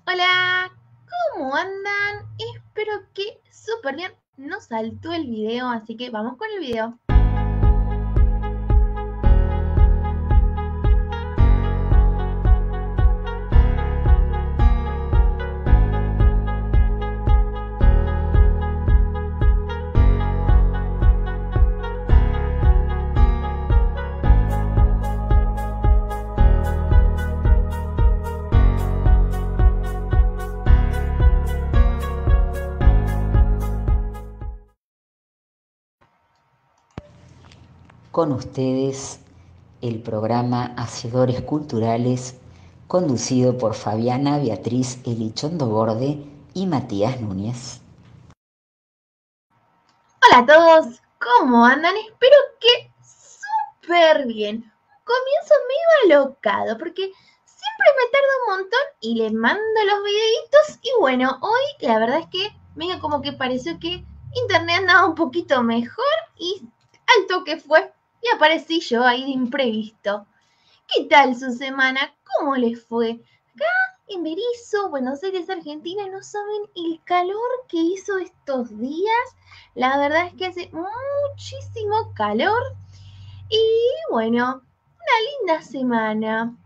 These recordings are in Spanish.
Hola, ¿cómo andan? Espero que súper bien. Nos saltó el video, así que vamos con el video. Con ustedes el programa Hacedores Culturales, conducido por Fabiana Beatriz Elichondo Borde y Matías Núñez. Hola a todos, ¿cómo andan? Espero que súper bien. Comienzo medio alocado porque siempre me tardo un montón y les mando los videitos y bueno, hoy la verdad es que medio como que pareció que internet andaba un poquito mejor y al toque fue y aparecí yo ahí de imprevisto. ¿Qué tal su semana? ¿Cómo les fue? Acá en Berisso, Buenos Aires, Argentina, no saben el calor que hizo estos días. La verdad es que hace muchísimo calor y bueno, una linda semana.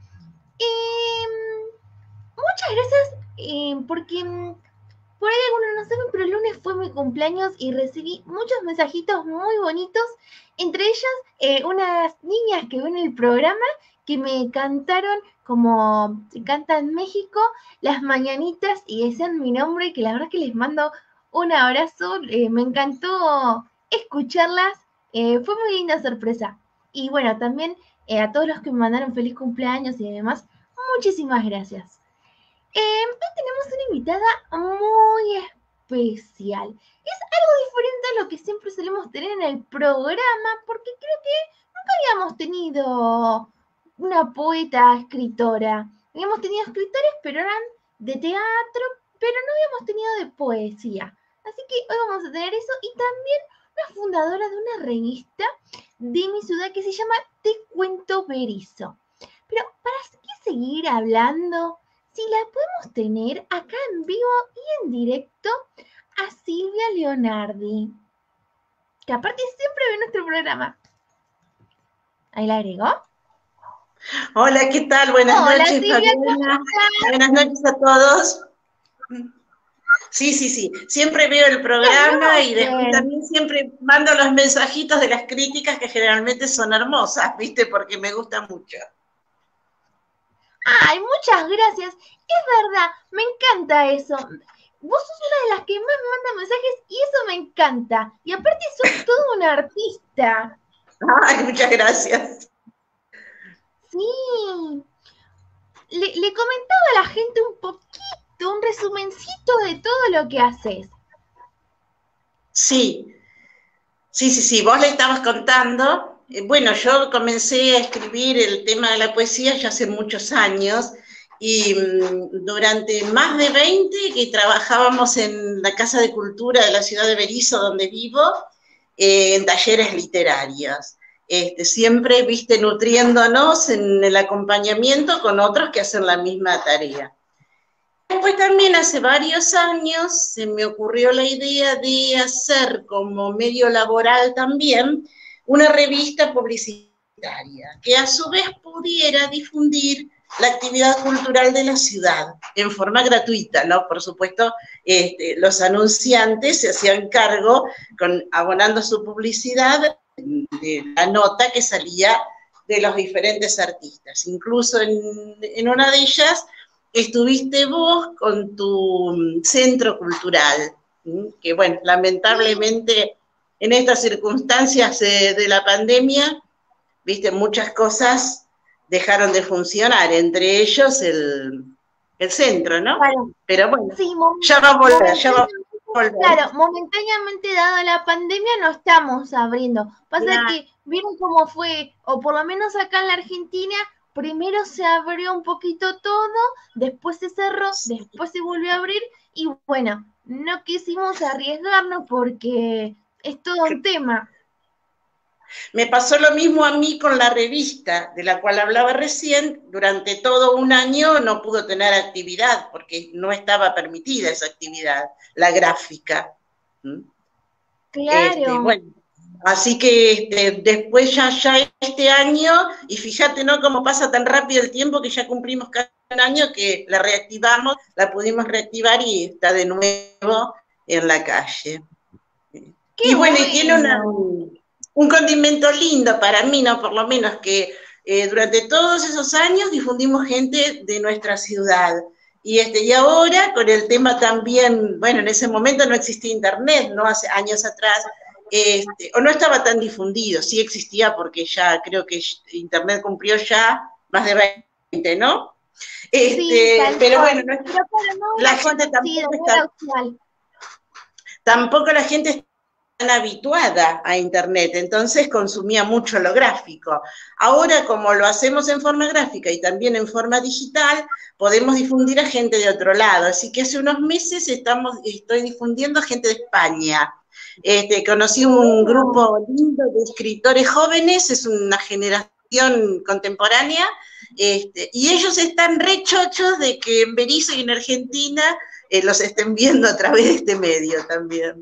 Muchas gracias porque por ahí algunos no saben, pero el lunes fue mi cumpleaños y recibí muchos mensajitos muy bonitos, entre ellas unas niñas que ven el programa que me cantaron como se canta en México las mañanitas y decían mi nombre, y que la verdad que les mando un abrazo, me encantó escucharlas, fue muy linda sorpresa. Y bueno, también a todos los que me mandaron feliz cumpleaños y demás, muchísimas gracias. Hoy tenemos una invitada muy especial. Es algo diferente a lo que siempre solemos tener en el programa, porque creo que nunca habíamos tenido una poeta escritora. Habíamos tenido escritores, pero eran de teatro, pero no habíamos tenido de poesía. Así que hoy vamos a tener eso y también una fundadora de una revista de mi ciudad que se llama Te Cuento Berizo. Pero ¿para qué seguir hablando si la podemos tener acá en vivo y en directo a Silvia Leonardi, que aparte siempre ve nuestro programa? Ahí la agregó. Hola, ¿qué tal? Buenas Hola noches, Silvia, ¿cómo Fabiana. estás? Buenas noches a todos. Sí, sí, sí. Siempre veo el Nos programa vemos y después bien. también siempre mando los mensajitos de las críticas que generalmente son hermosas, ¿viste? Porque me gusta mucho. Ay, muchas gracias. Es verdad, me encanta eso. Vos sos una de las que más me manda mensajes y eso me encanta. Y aparte sos todo un artista. Ay, muchas gracias. Sí. Le comentaba a la gente un poquito, un resumencito de todo lo que haces. Sí, sí, sí, sí. Vos le estabas contando. Bueno, yo comencé a escribir el tema de la poesía ya hace muchos años y durante más de 20 que trabajábamos en la Casa de Cultura de la ciudad de Berisso, donde vivo, en talleres literarios. Siempre, viste, nutriéndonos en el acompañamiento con otros que hacen la misma tarea. Después también hace varios años se me ocurrió la idea de hacer como medio laboral también una revista publicitaria que a su vez pudiera difundir la actividad cultural de la ciudad en forma gratuita, ¿no? Por supuesto, los anunciantes se hacían cargo abonando su publicidad de la nota que salía de los diferentes artistas. Incluso en una de ellas estuviste vos con tu centro cultural, que bueno, lamentablemente en estas circunstancias de la pandemia, viste, muchas cosas dejaron de funcionar, entre ellos el centro, ¿no? Claro, Pero bueno, sí, ya va a volver, ya va a momentáneamente, volver. claro, momentáneamente dada la pandemia no estamos abriendo. Pasa Ya, que vieron cómo fue, o por lo menos acá en la Argentina, primero se abrió un poquito todo, después se cerró, sí, después se volvió a abrir y bueno, no quisimos arriesgarnos porque es todo un tema. Me pasó lo mismo a mí con la revista de la cual hablaba recién. Durante todo un año no pudo tener actividad porque no estaba permitida esa actividad, la gráfica. Claro. Bueno, así que después ya este año, y fíjate, ¿no? Cómo pasa tan rápido el tiempo que ya cumplimos casi un año que la reactivamos, la pudimos reactivar y está de nuevo en la calle. Qué Y bueno, y tiene bueno. un condimento lindo para mí, ¿no? Por lo menos que durante todos esos años difundimos gente de nuestra ciudad. Y ahora con el tema también, bueno, en ese momento no existía internet, ¿no? Hace años atrás, o no estaba tan difundido, sí existía porque ya creo que internet cumplió ya más de 20, ¿no? Sí, tal Pero bueno, cual. Pero claro, no la era gente conocido, no era usual. tampoco la gente está tan habituada a internet, entonces consumía mucho lo gráfico. Ahora, como lo hacemos en forma gráfica y también en forma digital, podemos difundir a gente de otro lado. Así que hace unos meses estoy difundiendo a gente de España. Conocí un grupo lindo de escritores jóvenes, es una generación contemporánea, y ellos están re chochos de que en Berisso y en Argentina los estén viendo a través de este medio también.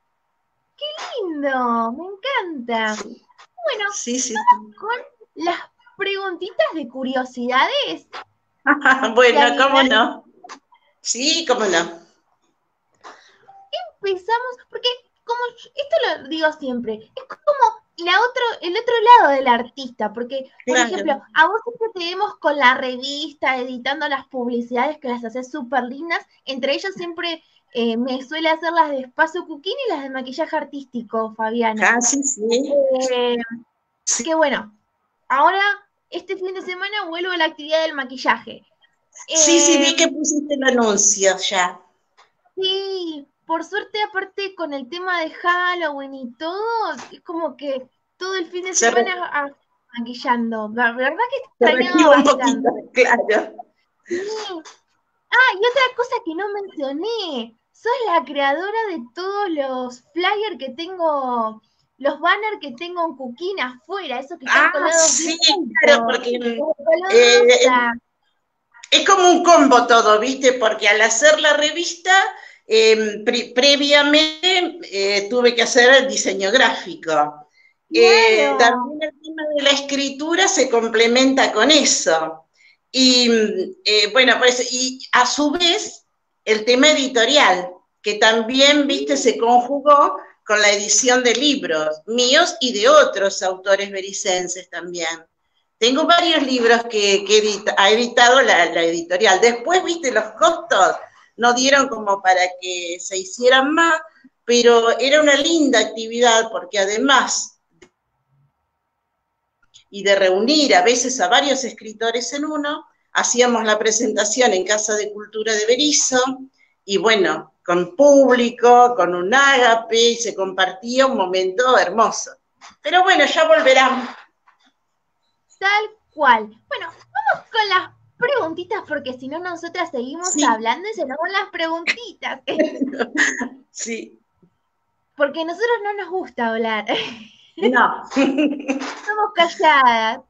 Lindo, me encanta. Bueno, Sí. vamos con las preguntitas de curiosidades. ¿Te Bueno, ¿cómo animás? no? Sí, ¿cómo no? Empezamos, porque como esto lo digo siempre, es como el otro lado del artista, porque, por ejemplo, Claro. a vos siempre te vemos con la revista, editando las publicidades que las haces súper lindas, entre ellas siempre me suele hacer las de Espacio Cooking y las de maquillaje artístico, Fabiana. Sí. Eh, que bueno, ahora este fin de semana vuelvo a la actividad del maquillaje. Sí, Eh, vi que pusiste el anuncio ya. Sí, por suerte, aparte con el tema de Halloween y todo, es como que todo el fin de Se, re, semana maquillando. La verdad que se extrañaba reactiva un poquito, bastante. claro. Sí. Ah, y otra cosa que no mencioné, sos la creadora de todos los flyers que tengo, los banners que tengo en Cooking afuera, esos que están colados bien Sí, claro, juntos, porque como color eh, rosa. es como un combo todo, ¿viste? Porque al hacer la revista, previamente tuve que hacer el diseño gráfico. Claro. También el tema de la escritura se complementa con eso. Y bueno, pues, y a su vez, el tema editorial, que también, viste, se conjugó con la edición de libros míos y de otros autores bericenses también. Tengo varios libros que ha editado la editorial. Después, viste, los costos no dieron como para que se hicieran más, pero era una linda actividad porque además y de reunir a veces a varios escritores en uno, hacíamos la presentación en Casa de Cultura de Berisso, y bueno, con público, con un ágape, y se compartía un momento hermoso. Pero bueno, ya volverán. Tal cual. Bueno, vamos con las preguntitas porque si no nosotras seguimos Sí, hablando y se nos van las preguntitas. sí. Porque a nosotros no nos gusta hablar. No. Somos calladas.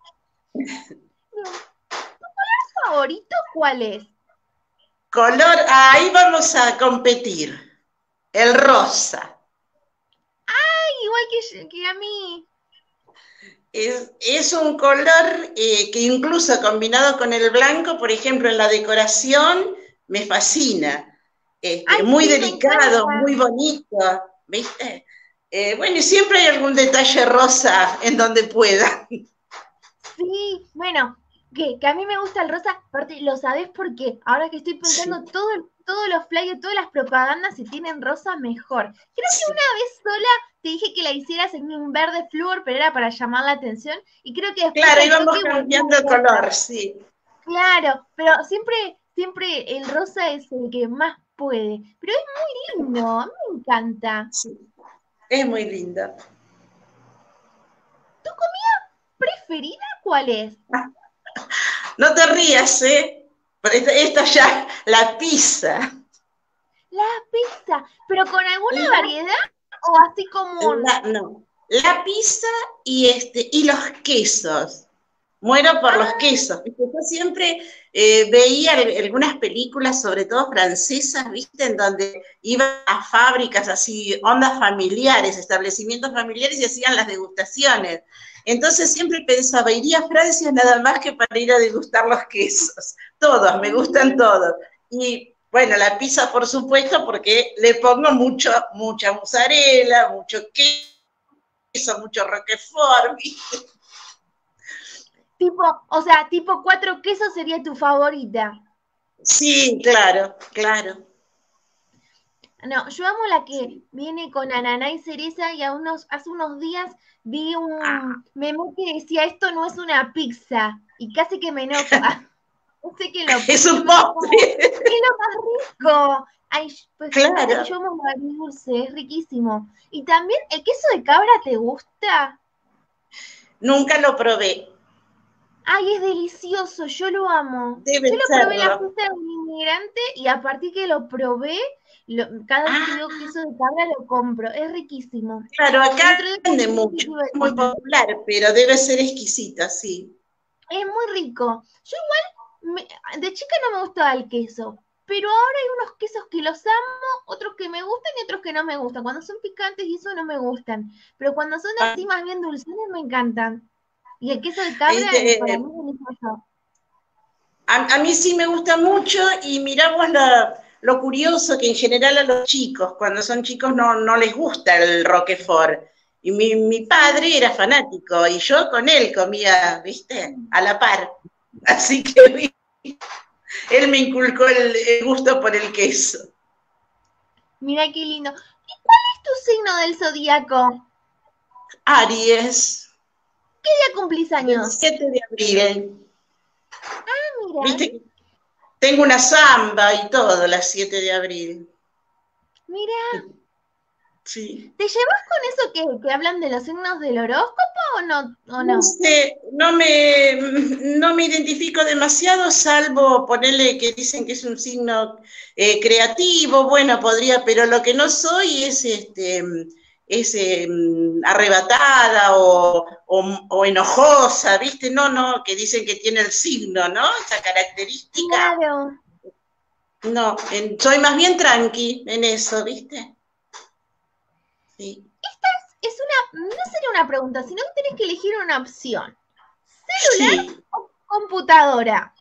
¿Tu favorito cuál es? Color, ahí vamos a competir. El rosa. Ay, igual que a mí. Es un color que incluso combinado con el blanco, por ejemplo, en la decoración, me fascina. Ay, Muy sí, me delicado, encanta. muy bonito, ¿viste? Bueno, y siempre hay algún detalle rosa en donde pueda. Sí, bueno, que a mí me gusta el rosa, aparte, lo sabés porque ahora que estoy Sí, pensando, todos los flyers, todas las propagandas, si tienen rosa, mejor. Creo que sí. una vez sola te dije que la hicieras en un verde flúor, pero era para llamar la atención, y creo que después Claro, al íbamos toque volvió cambiando el rosa. color, sí. Claro, pero siempre el rosa es el que más puede. Pero es muy lindo, a mí me encanta. Sí, es muy linda. ¿Tu comida preferida cuál es? No te rías, ¿eh? Pero esta ya, la pizza. La pizza, pero con alguna La, variedad o así común. no. la pizza y los quesos. Muero por los quesos. ¿Viste? Yo siempre veía algunas películas, sobre todo francesas, ¿viste? En donde iban a fábricas así, ondas familiares, establecimientos familiares y hacían las degustaciones. Entonces siempre pensaba, iría a Francia nada más que para ir a degustar los quesos. Todos, me gustan todos. Y bueno, la pizza, por supuesto, porque le pongo mucha mozzarella, mucho queso, mucho roquefort, ¿viste? Tipo 4 quesos sería tu favorita. Sí, claro, claro. No, yo amo la que viene con ananá y cereza y hace unos días vi un meme que decía, esto no es una pizza, y casi que me enoja. No sé qué lo Es un postre. Es lo más rico. Ay, pues Claro. yo amo el dulce, es riquísimo. Y también, ¿el queso de cabra te gusta? Nunca lo probé. Ay, es delicioso, yo lo amo. Debe Yo lo probé en la serlo. fiesta de un inmigrante y a partir que lo probé, cada vez que veo queso de cabra lo compro, es riquísimo. Claro, acá El otro día vende comí mucho, queso de es muy cabra. popular, pero debe ser exquisita, sí. Es muy rico. Yo igual, de chica no me gustaba el queso, pero ahora hay unos quesos que los amo, otros que me gustan y otros que no me gustan. Cuando son picantes y eso no me gustan, pero cuando son así más bien dulces me encantan. Y el queso de cabra para mí es delicioso. A mí sí me gusta mucho y miramos lo curioso que en general a los chicos, cuando son chicos no les gusta el Roquefort. Y mi padre era fanático y yo con él comía, ¿viste? A la par. Así que él me inculcó el gusto por el queso. Mira qué lindo. ¿Y cuál es tu signo del zodíaco? Aries. ¿Qué día cumplís El años? 7 de abril. Mira. ¿Viste? Tengo una samba y todo, las 7 de abril. Mira. Sí. ¿Te llevas con eso que hablan de los signos del horóscopo o no? No sé, no me identifico demasiado, salvo ponerle que dicen que es un signo creativo, bueno, podría, pero lo que no soy es arrebatada o enojosa, ¿viste? No, que dicen que tiene el signo, ¿no? Esa característica. Claro. No, soy más bien tranqui en eso, ¿viste? Sí. No sería una pregunta, sino que tenés que elegir una opción. ¿Celular Sí. o computadora?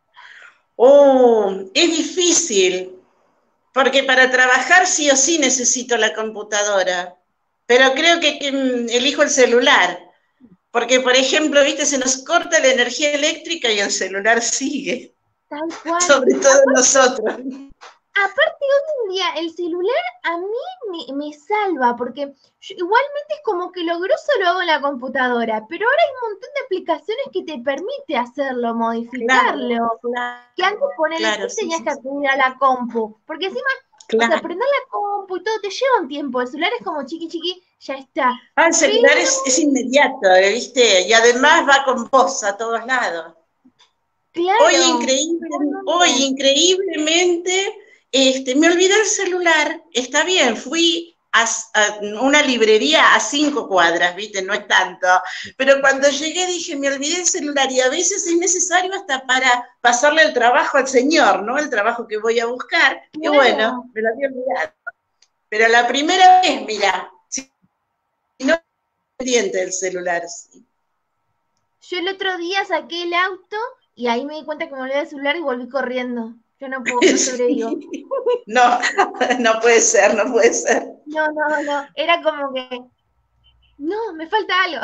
Es difícil, porque para trabajar sí o sí necesito la computadora, pero creo que elijo el celular, porque por ejemplo, viste, se nos corta la energía eléctrica y el celular sigue, Tal cual. sobre todo nosotros. Aparte, hoy en día, el celular a mí me salva, porque igualmente es como que lo grosso lo hago en la computadora, pero ahora hay un montón de aplicaciones que te permite hacerlo, modificarlo. Claro, que antes claro, sí, tenías sí, que acudir a la compu, porque encima, claro. prender la compu y todo te lleva un tiempo, el celular es como chiqui, ya está. El celular es inmediato, ¿viste? Y además va con vos a todos lados. Claro. Hoy increíblemente, me olvidé el celular, está bien, fui a una librería a 5 cuadras, ¿viste? No es tanto, pero cuando llegué dije, me olvidé el celular y a veces es necesario hasta para pasarle el trabajo al señor, ¿no? El trabajo que voy a buscar, claro. Y bueno, me lo había olvidado. Pero la primera vez, mira, si no es pendiente del celular. Sí. Yo el otro día saqué el auto y ahí me di cuenta que me olvidé el celular y volví corriendo. Yo no puedo, no sobrevivo. No puede ser, no puede ser. No, era como que, no, me falta algo.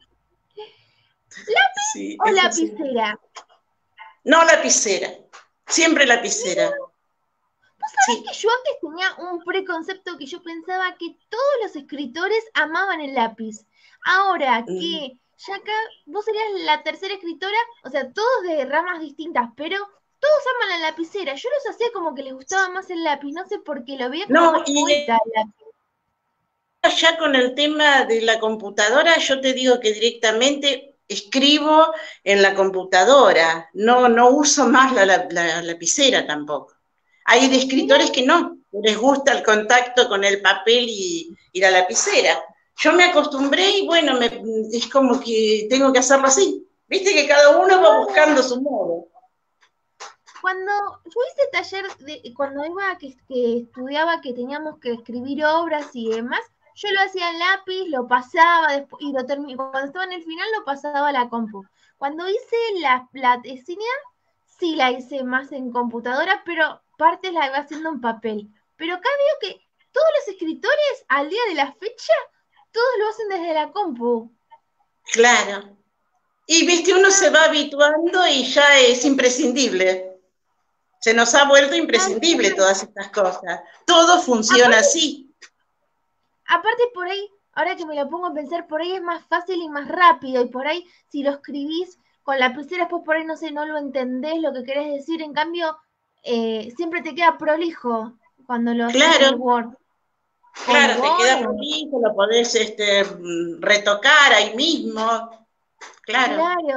¿Lápiz sí, o lapicera? No, lapicera, siempre lapicera. ¿Vos sabés que yo antes tenía un preconcepto que yo pensaba que todos los escritores amaban el lápiz? Ahora que ya acá vos serías la tercera escritora, o sea, todos de ramas distintas, pero todos aman la lapicera. Yo los hacía como que les gustaba más el lápiz, no sé por qué, lo veía como más poeta el lápiz. Ya con el tema de la computadora, yo te digo que directamente escribo en la computadora, no uso más la lapicera tampoco. Hay escritores que no, les gusta el contacto con el papel y la lapicera. yo me acostumbré y bueno, es como que tengo que hacerlo así. Viste que cada uno va buscando su modo. Cuando yo hice taller, cuando iba que estudiaba que teníamos que escribir obras y demás, yo lo hacía en lápiz, lo pasaba y lo terminé. Cuando estaba en el final lo pasaba a la compu. Cuando hice la tesina, sí la hice más en computadora, pero partes la iba haciendo en papel. Pero acá veo que todos los escritores al día de la fecha, todos lo hacen desde la compu. Claro. Y viste, uno se va habituando y ya es imprescindible. Se nos ha vuelto imprescindible todas estas cosas. Todo funciona así. Aparte por ahí, ahora que me lo pongo a pensar, por ahí es más fácil y más rápido, y por ahí si lo escribís con lapicera, después por ahí no sé, no lo entendés lo que querés decir, en cambio, siempre te queda prolijo cuando lo haces en el Word. Claro, te queda prolijo, lo podés retocar ahí mismo. Claro.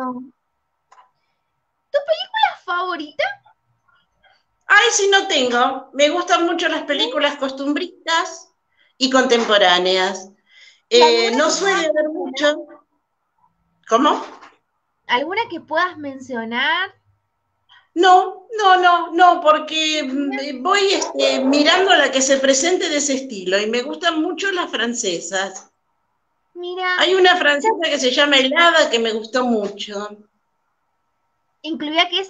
¿Tu película favorita? Ay, sí, no tengo. Me gustan mucho las películas costumbristas y contemporáneas. No suele haber mucho. ¿Cómo? ¿Alguna que puedas mencionar? No, porque voy mirando la que se presente de ese estilo y me gustan mucho las francesas. Mira. Hay una francesa que se llama Helada que me gustó mucho. ¿Incluía quesos?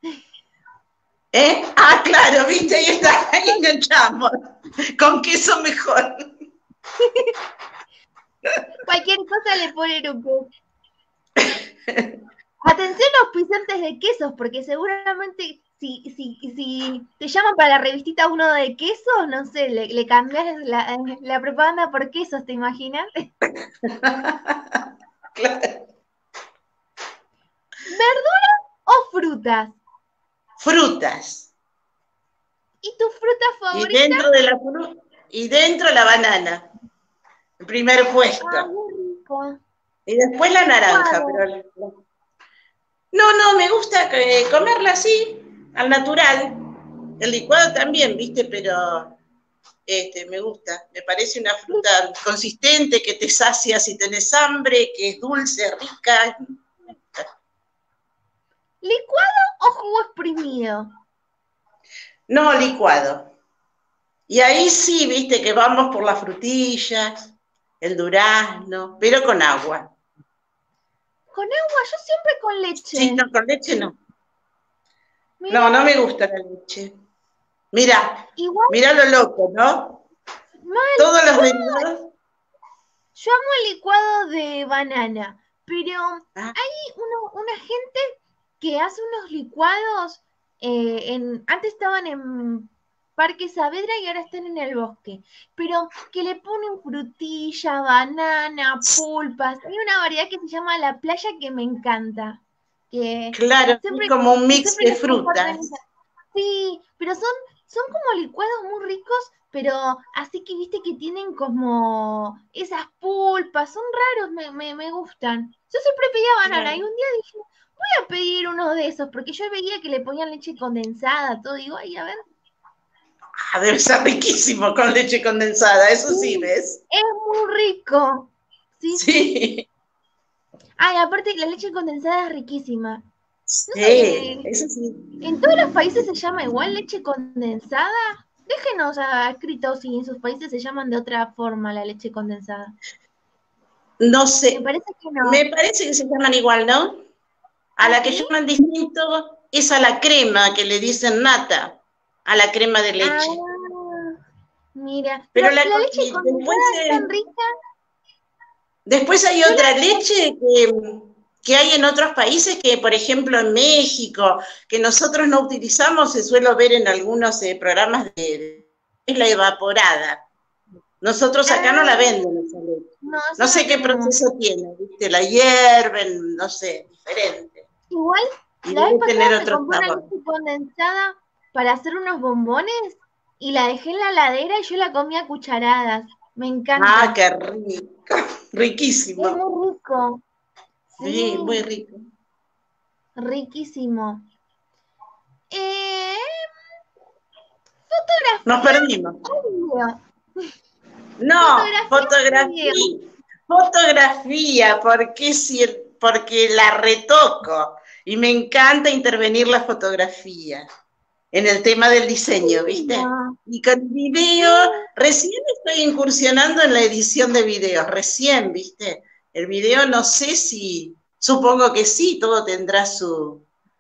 Ah, claro, viste, ahí está, ahí enganchamos. Con queso mejor. Cualquier cosa le ponen un poco. Atención a auspiciantes de quesos, porque seguramente si te llaman para la revistita uno de quesos, no sé, le cambias la propaganda por quesos, ¿te imaginas? Claro. ¿Verduras o frutas? Frutas. ¿Y tu fruta favorita? Y dentro la banana. El primer puesto. Ah, muy rico. Y después la naranja, No, me gusta comerla así, al natural. El licuado también, viste, pero me gusta. Me parece una fruta consistente, que te sacia si tenés hambre, que es dulce, rica. ¿Licuado o jugo exprimido? No, licuado. Y ahí sí, viste, que vamos por las frutillas, el durazno, pero con agua. ¿Con agua? Yo siempre con leche. Sí, no, con leche no. Mirá. No me gusta la leche. Mira lo loco, ¿no? Mal. Todos los derivados. Yo amo el licuado de banana, pero hay una gente que hace unos licuados, antes estaban en Parque Saavedra y ahora están en el Bosque, pero que le ponen frutilla, banana, pulpas, hay una variedad que se llama La Playa que me encanta. Claro, es como un mix de frutas. Sí, pero son como licuados muy ricos, pero así que viste que tienen como esas pulpas, son raros, me gustan. Yo siempre pedía banana y un día dije, voy a pedir uno de esos, porque yo veía que le ponían leche condensada, todo, digo, ay, a ver. Debe ser riquísimo con leche condensada, eso sí, ¿ves? Es muy rico. Sí. Ay, aparte la leche condensada es riquísima. Sí, eso sí. ¿En todos los países se llama igual leche condensada? Déjenos escrito si en sus países se llaman de otra forma la leche condensada. No sé. Me parece que no. Me parece que se llaman igual, ¿no? A la que llaman distinto es a la crema, que le dicen nata, a la crema de leche. Mira, pero la leche condensada es tan rica. Después hay otra leche que hay en otros países, que por ejemplo en México, que nosotros no utilizamos, se suele ver en algunos programas es la evaporada. Nosotros acá no la venden esa leche. No sé qué proceso tiene, ¿viste? La hierven, no sé, diferente. Igual, la vez pasada me compré una leche condensada para hacer unos bombones y la dejé en la heladera y yo la comí a cucharadas. Me encanta. Ah, qué rico, riquísimo. Es muy rico. Sí, muy rico. Riquísimo. Fotografía. Nos perdimos. No, fotografía. Fotografía, porque la retoco y me encanta intervenir la fotografía en el tema del diseño, ¿viste? Y con video, recién estoy incursionando en la edición de videos, recién, ¿viste? El video no sé si, supongo que sí, todo tendrá su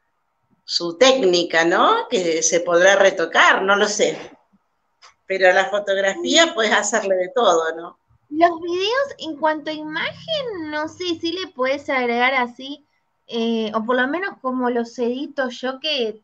técnica, ¿no? Que se podrá retocar, no lo sé. Pero la fotografía puedes hacerle de todo, ¿no? Los videos, en cuanto a imagen, no sé si le puedes agregar así, o por lo menos como los edito yo, que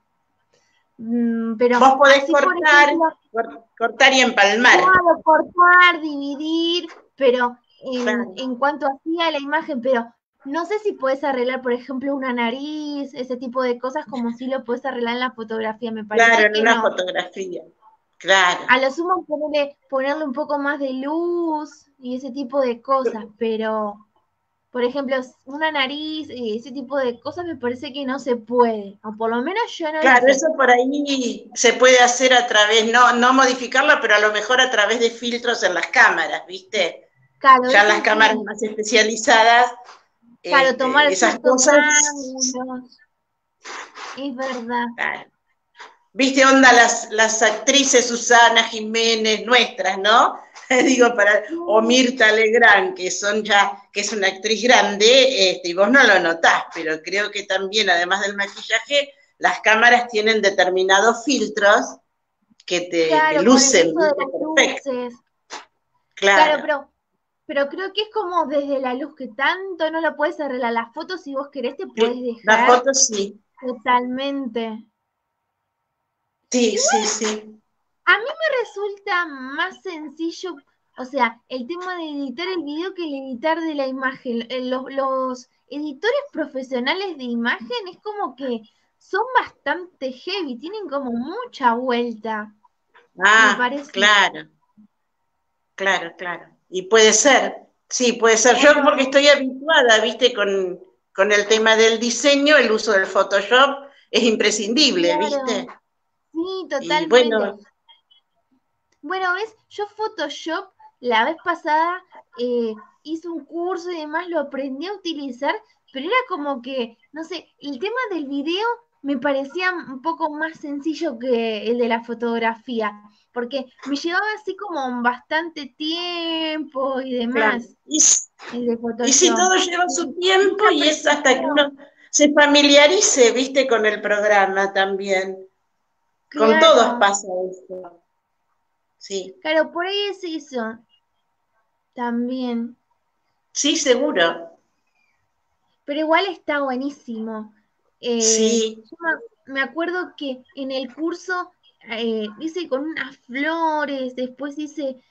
pero vos podés así, cortar y empalmar. Claro, cortar, dividir, pero Claro. en cuanto hacía la imagen, pero no sé si puedes arreglar, por ejemplo, una nariz, ese tipo de cosas, como si lo puedes arreglar en la fotografía, me parece Claro, en que una no. fotografía. Claro. A lo sumo ponerle un poco más de luz y ese tipo de cosas, pero, por ejemplo, una nariz y ese tipo de cosas me parece que no se puede, o por lo menos yo no Claro, las sé. eso por ahí se puede hacer a través, no modificarla, pero a lo mejor a través de filtros en las cámaras, ¿viste? Claro, Ya en eso las cámaras sí. más especializadas, Claro, tomar esas ciertos cosas, ángulos, es verdad. claro. ¿Viste onda las actrices Susana Jiménez nuestras, ¿no? Digo, o Mirta Legrand, que es una actriz grande, y vos no lo notás, pero creo que también, además del maquillaje, las cámaras tienen determinados filtros que te Claro, con el lucen, uso de ¿viste? las Perfecto. luces. Claro, Claro. pero creo que es como desde la luz que tanto no lo puedes arreglar. Las fotos, si vos querés, te puedes La dejar foto sí. totalmente. Sí, sí, Igual, sí. a mí me resulta más sencillo, o sea, el tema de editar el video que el editar de la imagen. Los editores profesionales de imagen es como que son bastante heavy, tienen como mucha vuelta, me Ah, parece. claro, claro. Y puede ser, sí, puede ser. ¿O Yo no? porque estoy habituada, viste, con el tema del diseño, el uso del Photoshop es imprescindible, Claro, viste. sí, Y totalmente. bueno, Bueno, ves, yo Photoshop la vez pasada hice un curso y demás, lo aprendí a utilizar, pero era como que, no sé, el tema del video me parecía un poco más sencillo que el de la fotografía, porque me llevaba así como bastante tiempo y claro. demás, el de Y si Photoshop. todo lleva su Mucha tiempo y es hasta que precisión, uno se familiarice, viste, con el programa también. Con todos claro, pasa eso. Sí, claro, por ahí es eso también. sí, seguro. Pero igual está buenísimo. Sí, Yo me acuerdo que en el curso hice con unas flores, después hice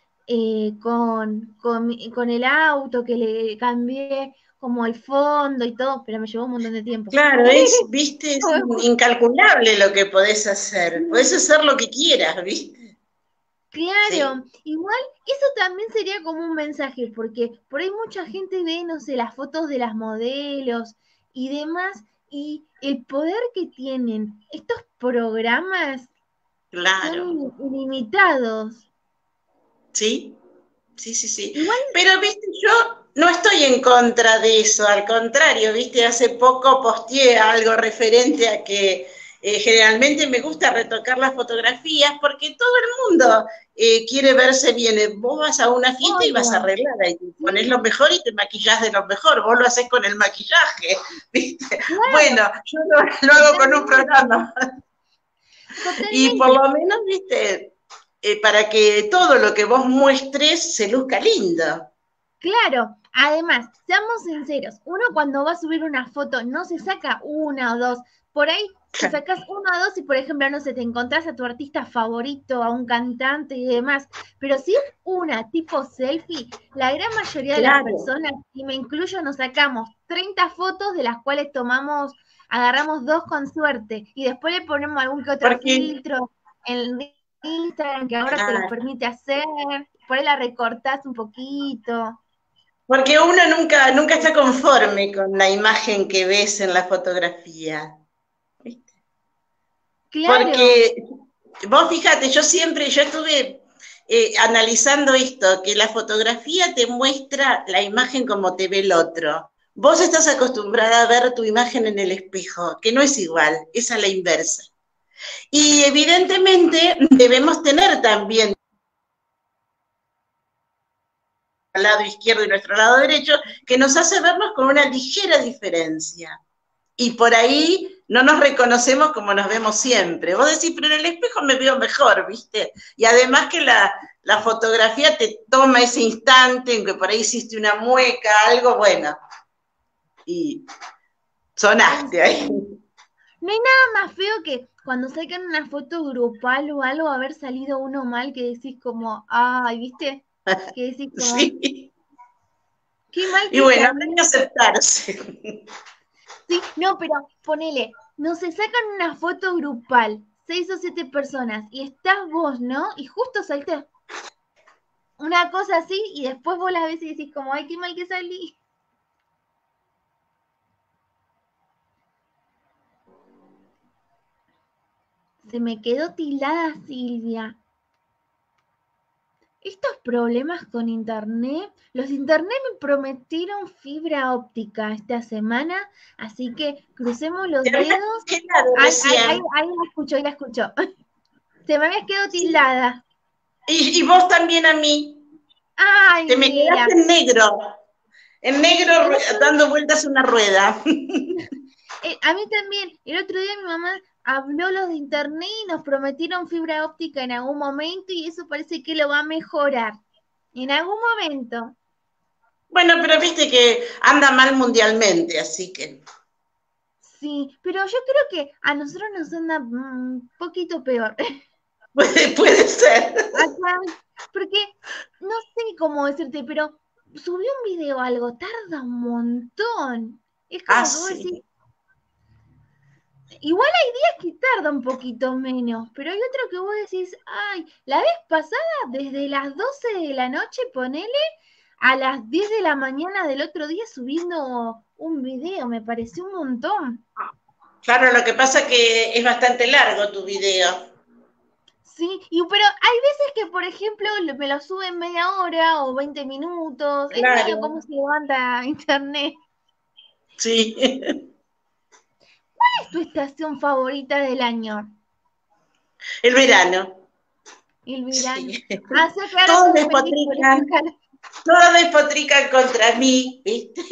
con el auto que le cambié como el fondo y todo, pero me llevó un montón de tiempo. claro, viste, es incalculable lo que podés hacer. Podés hacer lo que quieras, viste. Sí, Claro, igual eso también sería como un mensaje, porque por ahí mucha gente ve, no sé, las fotos de las modelos y demás, y el poder que tienen estos programas claro. son ilimitados. Sí, sí. Igual, Pero, viste, yo no estoy en contra de eso, al contrario, viste, hace poco posteé algo referente a que generalmente me gusta retocar las fotografías porque todo el mundo quiere verse bien. Vos vas a una fiesta y vas obvio, arreglada y te pones sí, lo mejor y te maquillás de lo mejor. Vos lo haces con el maquillaje, ¿viste? claro, Bueno, yo lo hago con un totalmente, programa. Y por totalmente. lo menos, viste, para que todo lo que vos muestres se luzca lindo. Claro, además, seamos sinceros, uno cuando va a subir una foto no se saca una o dos, por ahí te sacas una o dos y por ejemplo, no sé, te encontrás a tu artista favorito, a un cantante y demás, pero si es una tipo selfie, la gran mayoría de las Claro, personas, y me incluyo, nos sacamos 30 fotos de las cuales agarramos dos con suerte y después le ponemos algún que otro porque, filtro en Instagram que ahora te los claro, permite hacer, por ahí la recortás un poquito. porque uno nunca está conforme con la imagen que ves en la fotografía. Claro, Porque vos fíjate, yo estuve analizando esto, que la fotografía te muestra la imagen como te ve el otro. Vos estás acostumbrada a ver tu imagen en el espejo, que no es igual, es a la inversa. Y evidentemente debemos tener también al lado izquierdo y nuestro lado derecho, que nos hace vernos con una ligera diferencia. Y por ahí no nos reconocemos como nos vemos siempre. Vos decís, pero en el espejo me veo mejor, ¿viste? Y además que la fotografía te toma ese instante en que por ahí hiciste una mueca, algo bueno. Y sonaste ahí. No hay nada más feo que cuando sacan una foto grupal o algo, haber salido uno mal, que decís como, ay, ¿viste? Que decís como, sí. Qué mal que y bueno, salí. hay que aceptarse. Sí, no, pero ponele, no se sacan una foto grupal, 6 o 7 personas, y estás vos, ¿no? Y justo salté una cosa así, y después vos la ves y decís como, ay, qué mal que salí. Se me quedó tildada Silvia. Estos problemas con internet, los de internet me prometieron fibra óptica esta semana, así que crucemos los Te habías dedos. quedado recién. Ahí la escucho. Se me había quedado tildada. Y vos también a mí. Ay, Te me mira. quedaste en negro dando vueltas una rueda. A mí también, el otro día mi mamá habló los de internet y nos prometieron fibra óptica en algún momento y eso parece que lo va a mejorar. En algún momento. Bueno, pero viste que anda mal mundialmente, así que. Sí, pero yo creo que a nosotros nos anda un poquito peor. Puede ser. Acá, porque no sé cómo decirte, pero subí un video algo, tarda un montón. Es como que vos Sí. decís, igual hay días que tarda un poquito menos, pero hay otro que vos decís, ay, la vez pasada desde las 12 de la noche, ponele, a las 10 de la mañana del otro día subiendo un video, me pareció un montón. Claro, lo que pasa es que es bastante largo tu video. Sí, pero hay veces que, por ejemplo, me lo suben media hora o 20 minutos, Claro. es medio como se levanta internet. Sí. ¿Cuál es tu estación favorita del año? El verano. El verano. Sí. Todos despotrican contra mí, ¿viste?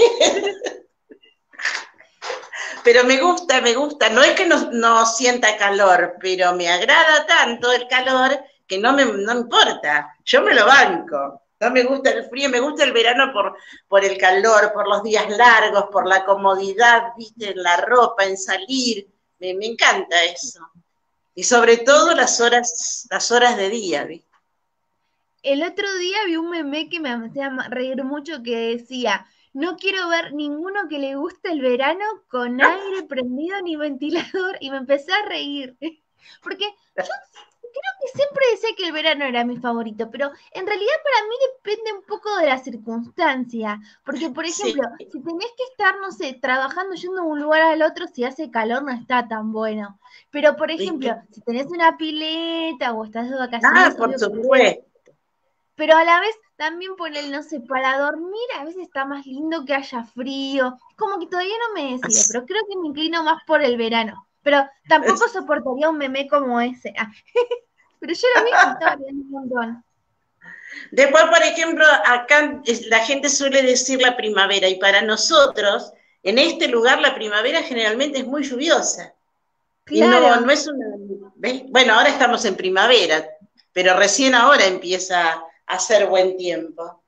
Pero me gusta. No es que no sienta calor, pero me agrada tanto el calor que no importa. Yo me lo banco. No me gusta el frío, me gusta el verano por el calor, por los días largos, por la comodidad, ¿viste? En la ropa, en salir. Me encanta eso. Y sobre todo las horas de día, ¿viste? El otro día vi un meme que me hacía reír mucho que decía, no quiero ver ninguno que le guste el verano con aire prendido ni ventilador, y me empecé a reír. Porque yo creo que siempre decía que el verano era mi favorito, pero en realidad para mí depende un poco de la circunstancia. Porque, por ejemplo, Sí. si tenés que estar, no sé, trabajando yendo de un lugar al otro, si hace calor no está tan bueno. Pero, por ejemplo, si tenés una pileta o estás de vacaciones, por supuesto. pero a la vez también por el, no sé, para dormir a veces está más lindo que haya frío. Como que todavía no me decido, pero creo que me inclino más por el verano. Pero tampoco soportaría un meme como ese. Pero yo lo vi y estaba riendo un montón. Después, por ejemplo, acá la gente suele decir la primavera, y para nosotros, en este lugar, la primavera generalmente es muy lluviosa. Claro. Y no es una. ¿Ves? Bueno, ahora estamos en primavera, pero recién ahora empieza a hacer buen tiempo.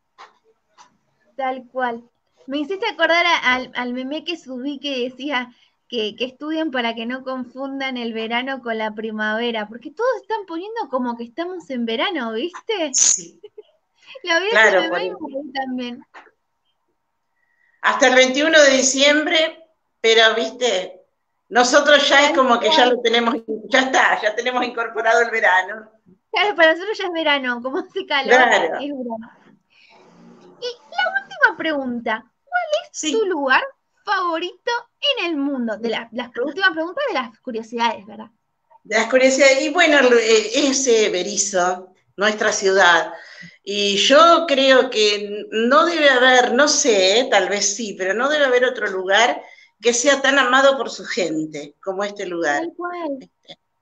Tal cual. Me hiciste acordar al meme que subí que decía que estudien para que no confundan el verano con la primavera, porque todos están poniendo como que estamos en verano, ¿viste? Sí. Lo vi Claro, ese meme y me reí también. Hasta el 21 de diciembre, pero viste, nosotros ya es como que ya lo tenemos, ya tenemos incorporado el verano. Claro, para nosotros ya es verano, como hace calor, Claro. es verano. Y la última pregunta, ¿cuál es tu lugar favorito en el mundo? De las últimas preguntas de las curiosidades, ¿verdad? De las curiosidades, y bueno, ese Berisso, nuestra ciudad. Y yo creo que no debe haber, no sé, tal vez sí, pero no debe haber otro lugar que sea tan amado por su gente como este lugar. Tal cual.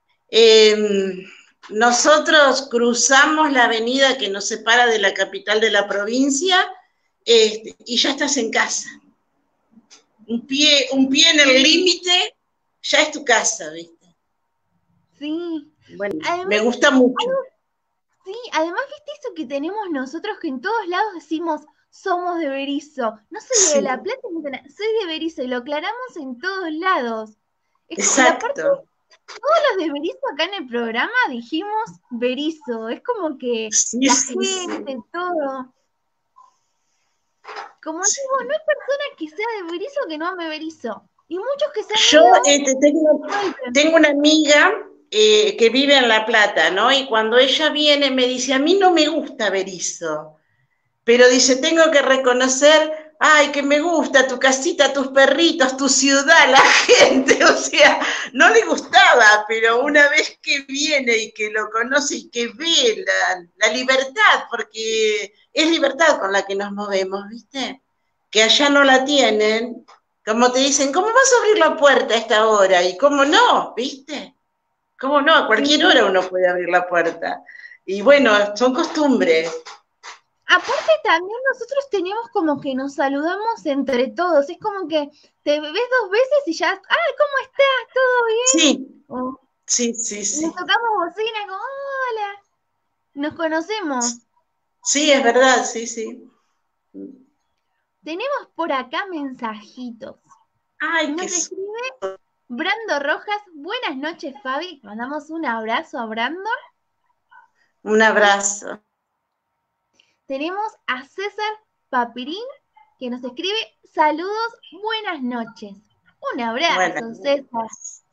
Nosotros cruzamos la avenida que nos separa de la capital de la provincia, y ya estás en casa. Un pie en el límite, ya es tu casa, ¿viste? Sí. Bueno, Además, me gusta mucho. Sí, además, ¿viste eso que tenemos nosotros que en todos lados decimos somos de Berisso? No soy de La Plata, soy de Berisso y lo aclaramos en todos lados. Y aparte, Exacto. todos los de Berisso acá en el programa dijimos Berisso. Es como que Sí, la sí, gente, sí. todo. Como digo, no hay persona que sea de Berisso que no ame Berisso. Y muchos que se han Yo ido, tengo una amiga que vive en La Plata, ¿no? Y cuando ella viene me dice, a mí no me gusta Berisso, pero dice, tengo que reconocer, ay, que me gusta tu casita, tus perritos, tu ciudad, la gente, o sea, no le gustaba, pero una vez que viene y que lo conoce y que ve la libertad, porque es libertad con la que nos movemos, ¿viste? Que allá no la tienen, como te dicen, ¿cómo vas a abrir la puerta a esta hora? Y cómo no, ¿viste? ¿Cómo no? A cualquier hora uno puede abrir la puerta. Y bueno, son costumbres. aparte también nosotros tenemos como que nos saludamos entre todos. Es como que te ves 2 veces y ya, ¡ay, cómo estás! ¿Todo bien? Sí, O sí, sí, nos sí. tocamos bocina, como, hola, nos conocemos. Sí, es verdad, sí, sí. Tenemos por acá mensajitos. Ay, Nos escribe Brando Rojas. Buenas noches, Fabi. Mandamos un abrazo a Brando. un abrazo. Tenemos a César Papirín, que nos escribe saludos, buenas noches. Un abrazo, Bueno, César.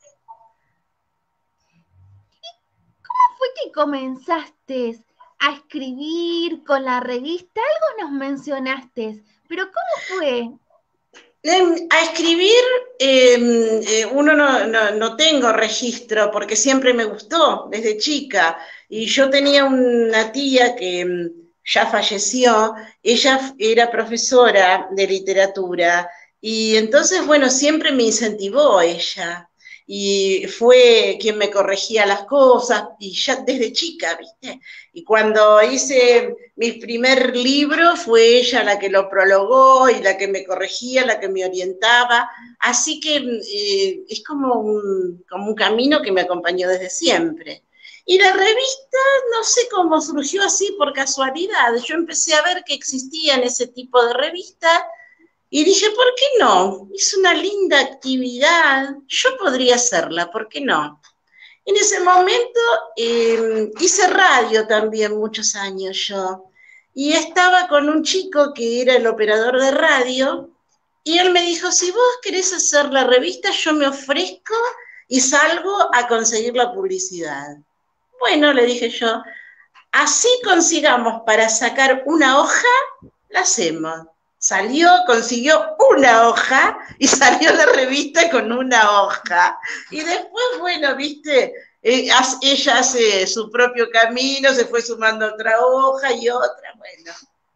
¿Cómo fue que comenzaste a escribir con la revista? Algo nos mencionaste, pero ¿cómo fue? a escribir, uno no tengo registro porque siempre me gustó desde chica. Y yo tenía una tía que ya falleció, ella era profesora de literatura y entonces, bueno, siempre me incentivó ella. Y fue quien me corregía las cosas, y ya desde chica, ¿viste? Y cuando hice mi primer libro, fue ella la que lo prologó y la que me corregía, la que me orientaba. Así que es como un camino que me acompañó desde siempre. Y la revista, no sé cómo surgió así por casualidad. Yo empecé a ver que existían ese tipo de revistas y dije, ¿por qué no? Es una linda actividad, yo podría hacerla, ¿por qué no? En ese momento hice radio también muchos años yo, y estaba con un chico que era el operador de radio, y él me dijo, si vos querés hacer la revista, yo me ofrezco y salgo a conseguir la publicidad. Bueno, le dije yo, así consigamos para sacar una hoja, la hacemos. Salió, consiguió una hoja y salió la revista con una hoja. Y después, bueno, viste, ella hace su propio camino, se fue sumando otra hoja y otra, bueno,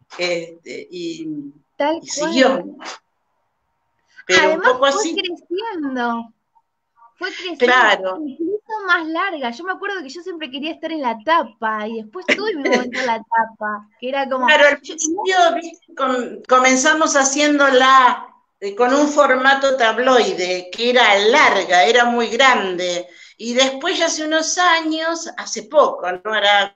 y siguió. Pero además, un poco así. Fue creciendo, claro. Incluso más larga. Yo me acuerdo que yo siempre quería estar en la tapa y después tuve mi momento en la tapa, que era como... Claro, al principio comenzamos haciéndola con un formato tabloide, que era larga, era muy grande, y después ya hace unos años, hace poco, ¿no? Era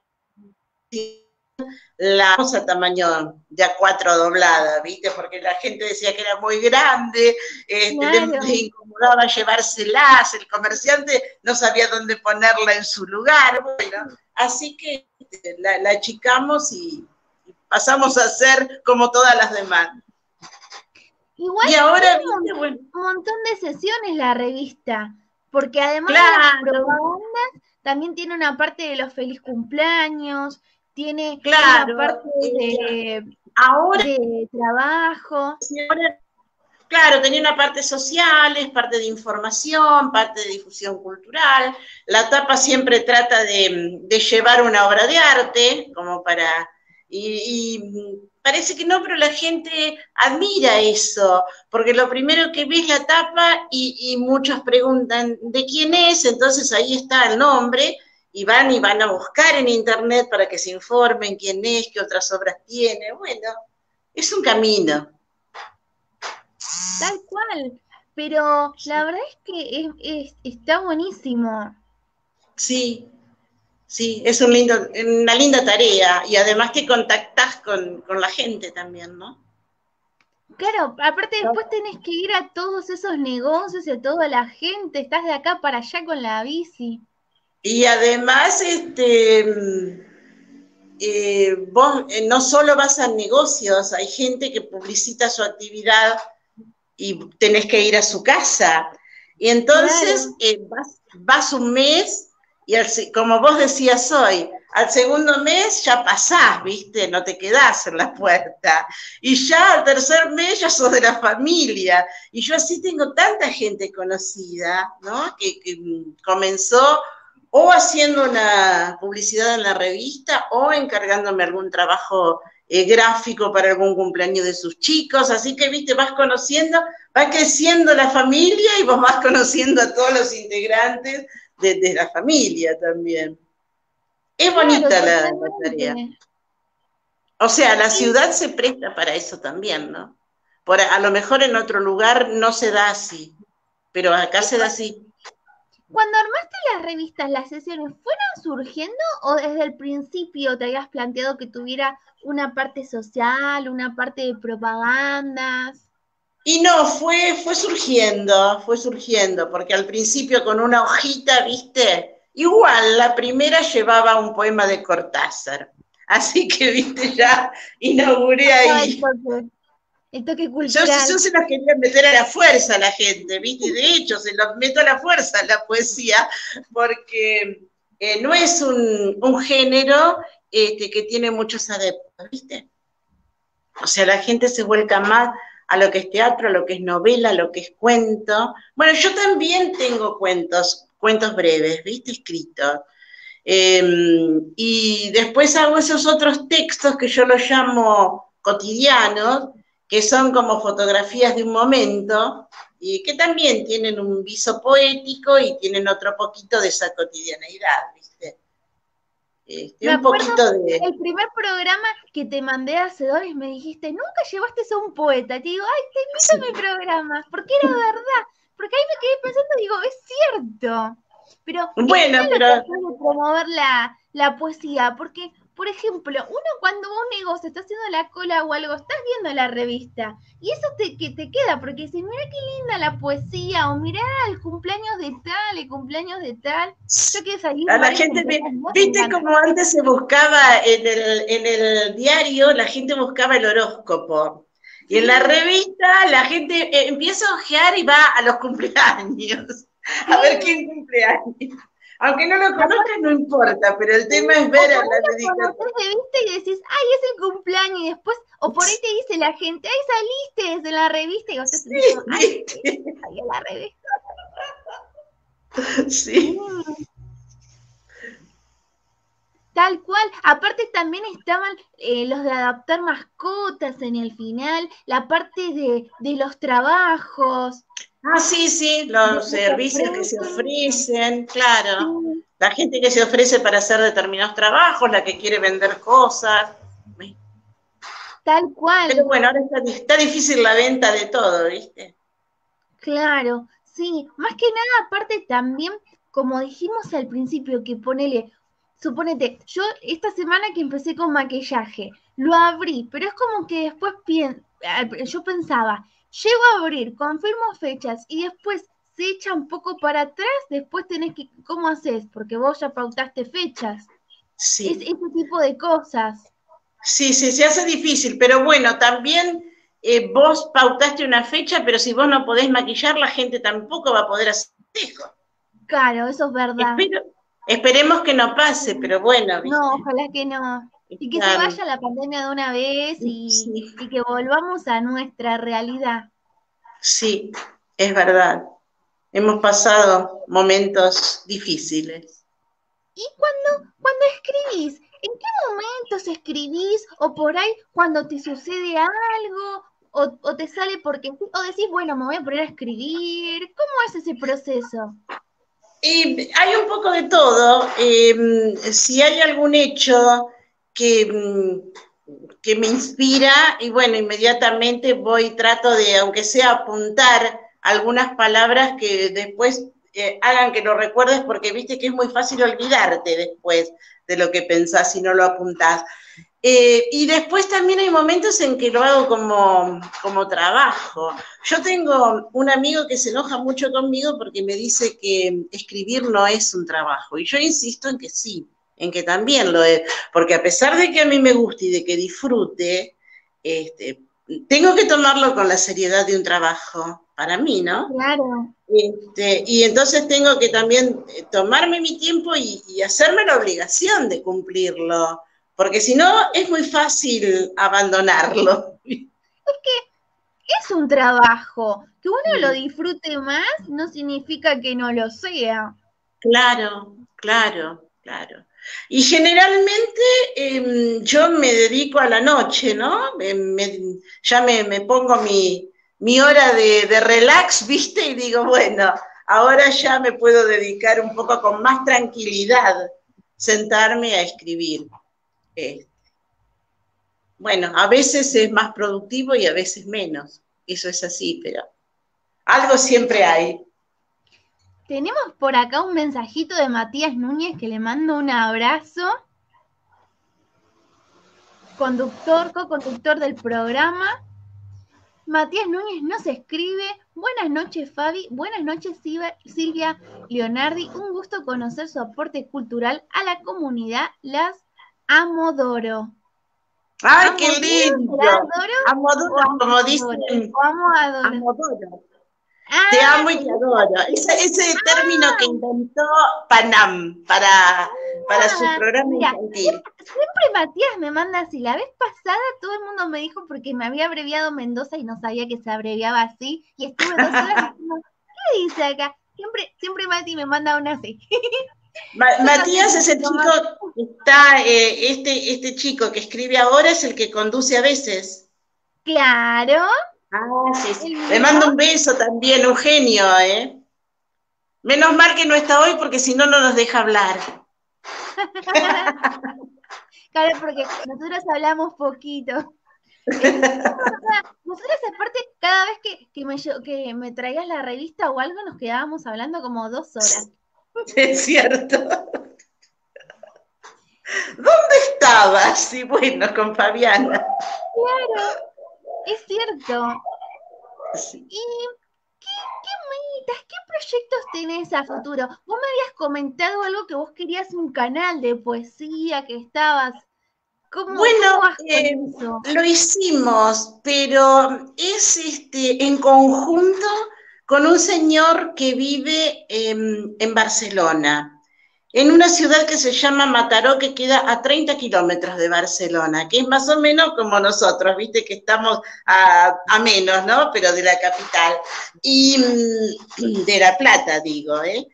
la cosa tamaño de A4 doblada, ¿viste? Porque la gente decía que era muy grande, claro. le incomodaba llevárselas, el comerciante no sabía dónde ponerla en su lugar, bueno, así que la achicamos y pasamos a ser como todas las demás. Igual y ahora, tiene bueno, un montón de sesiones la revista, porque además claro, de las propagandas, también tiene una parte de los feliz cumpleaños, tiene claro, una parte ahora, de trabajo. Ahora, claro, tenía una parte sociales, parte de información, parte de difusión cultural. La tapa siempre trata de llevar una obra de arte, como para... Y parece que no, pero la gente admira eso, porque lo primero que ve es la tapa y muchos preguntan de quién es, entonces ahí está el nombre, y van a buscar en internet para que se informen quién es, qué otras obras tiene. Bueno, es un camino. Tal cual. Pero la verdad es que está buenísimo. Sí, sí, es una linda tarea y además que contactás con la gente también, ¿no? Claro, aparte después tenés que ir a todos esos negocios y a toda la gente, estás de acá para allá con la bici. Y además, vos no solo vas a negocios, hay gente que publicita su actividad y tenés que ir a su casa. Y entonces Claro. vas un mes y como vos decías hoy, al segundo mes ya pasás, ¿viste? No te quedás en la puerta. Y ya al tercer mes ya sos de la familia. Y yo así tengo tanta gente conocida, ¿no? Que comenzó o haciendo una publicidad en la revista o encargándome algún trabajo gráfico para algún cumpleaños de sus chicos, así que, viste, vas conociendo, va creciendo la familia y vos vas conociendo a todos los integrantes de la familia también. Es Claro, bonita la tarea. totalmente. O sea, la Sí, ciudad se presta para eso también, ¿no? A lo mejor en otro lugar no se da así, pero acá y se da así. cuando armaste las revistas, las sesiones, ¿fueron surgiendo o desde el principio te habías planteado que tuviera una parte social, una parte de propagandas? Y no, fue surgiendo, porque al principio con una hojita, viste, igual la primera llevaba un poema de Cortázar. Así que, viste, ya inauguré Estaba ahí. el toque Yo cultural. se los quería meter a la fuerza a la gente, viste, y de hecho se los meto a la fuerza a la poesía, porque no es un género que tiene muchos adeptos, viste. O sea, la gente se vuelca más a lo que es teatro, a lo que es novela, a lo que es cuento. Bueno, yo también tengo cuentos breves, ¿viste? Escritos. Y después hago esos otros textos que yo los llamo cotidianos, que son como fotografías de un momento, y que también tienen un viso poético y tienen otro poquito de esa cotidianeidad, ¿viste? Me Un acuerdo poquito de... el primer programa que te mandé a Hacedores, me dijiste, nunca llevaste a un poeta. Te digo, ay, te invito a mi Sí. programa, porque era verdad. Porque ahí me quedé pensando, digo, es cierto. Pero es Bueno, genial lo que pero haces de promover la poesía, porque, por ejemplo, uno cuando va a un negocio, está haciendo la cola o algo, estás viendo la revista, y eso que te queda, porque dices, mira qué linda la poesía, o mirá el cumpleaños de tal, el cumpleaños de tal. Yo quiero salir a a la varios gente, cumpleaños, me viste encanta. como antes se buscaba en el diario, la gente buscaba el horóscopo. Y en la Sí, revista la gente empieza a ojear y va a los cumpleaños, a ver sí. quién cumpleaños. Aunque no lo Aparte, conozcas, no importa, pero el sí, tema es o ver por a ahí la lo dedicatoria. conoces de vista y decís, ay, es el cumpleaños, y después, o por ahí te dice la gente, ay, saliste desde la revista, y vos te sentís como, Sí, ay, sí, viste. salí a la revista. Sí. Sí, tal cual. Aparte también estaban los de adaptar mascotas en el final, la parte de los trabajos, Ah, sí, sí, de los lo que servicios que se ofrecen. ofrecen, claro. Sí, La gente que se ofrece para hacer determinados trabajos, la que quiere vender cosas. tal Pero cual. bueno, ahora está difícil la venta de todo, ¿viste? Claro, sí, más que nada, aparte también, como dijimos al principio, que ponele, suponete, yo esta semana que empecé con maquillaje, lo abrí, pero es como que después yo pensaba, llego a abrir, confirmo fechas y después se echa un poco para atrás, después tenés que, ¿cómo haces? Porque vos ya pautaste fechas. Es Sí, ese tipo de cosas. sí, sí, se hace difícil, pero bueno, también vos pautaste una fecha, pero si vos no podés maquillar, la gente tampoco va a poder hacer eso. Claro, eso es verdad. Espero, esperemos que no pase, pero bueno, No, ¿viste? ojalá que no. Y que se Estar, vaya la pandemia de una vez sí. y que volvamos a nuestra realidad. sí, es verdad. Hemos pasado momentos difíciles. Y cuando escribís, ¿en qué momentos escribís? O por ahí cuando te sucede algo, o te sale porque, o decís, bueno, me voy a poner a escribir. ¿Cómo es ese proceso? Hay un poco de todo. Si hay algún hecho que, que me inspira, y bueno, inmediatamente trato de, aunque sea apuntar algunas palabras que después hagan que lo recuerdes, porque viste que es muy fácil olvidarte después de lo que pensás si no lo apuntás. Y después también hay momentos en que lo hago como trabajo. Yo tengo un amigo que se enoja mucho conmigo porque me dice que escribir no es un trabajo. Y yo insisto en que sí, en que también lo es. Porque a pesar de que a mí me guste y de que disfrute, tengo que tomarlo con la seriedad de un trabajo para mí, ¿no? Claro. Y entonces tengo que también tomarme mi tiempo y hacerme la obligación de cumplirlo, porque si no es muy fácil abandonarlo. Es que es un trabajo. Que uno lo disfrute más no significa que no lo sea. Claro, claro, claro. Y generalmente yo me dedico a la noche, ¿no? Ya me pongo mi hora de relax, ¿viste? Y digo, bueno, ahora ya me puedo dedicar un poco con más tranquilidad, sentarme a escribir. Bueno, a veces es más productivo y a veces menos. Eso es así, pero algo siempre hay. Tenemos por acá un mensajito de Matías Núñez que le mando un abrazo. Conductor, co-conductor del programa. Matías Núñez nos escribe: buenas noches Fabi, buenas noches Silvia Leonardi, un gusto conocer su aporte cultural a la comunidad, las amodoro. ¡Ay, qué lindo! ¿Adoro? Amodoro, como dicen. O amo adoro. Amodoro. Te amo y te adoro. Ese término que inventó Panam para su programa infantil. Siempre Matías me manda así. La vez pasada todo el mundo me dijo porque me había abreviado Mendoza y no sabía que se abreviaba así. Y estuve 2 horas diciendo, ¿qué dice acá? Siempre Mati me manda una así. Matías es el chico que está, este chico que escribe ahora es el que conduce a veces. Claro. Ah, sí. Le mando un beso también, Eugenio, ¿eh? Menos mal que no está hoy porque si no, no nos deja hablar. Claro, porque nosotros hablamos poquito. Nosotros aparte, cada vez que me traías la revista o algo, nos quedábamos hablando como 2 horas. Es cierto. ¿Dónde estabas? Y bueno, con Fabiana. Claro, es cierto. Sí. ¿Y qué metas, qué proyectos tenés a futuro? Vos me habías comentado algo que vos querías un canal de poesía, que estabas. ¿Cómo vas con eso? Lo hicimos, pero es en conjunto con un señor que vive en Barcelona, en una ciudad que se llama Mataró, que queda a 30 kilómetros de Barcelona, que es más o menos como nosotros, viste que estamos a menos, ¿no? Pero de la capital, y de La Plata, digo, ¿eh?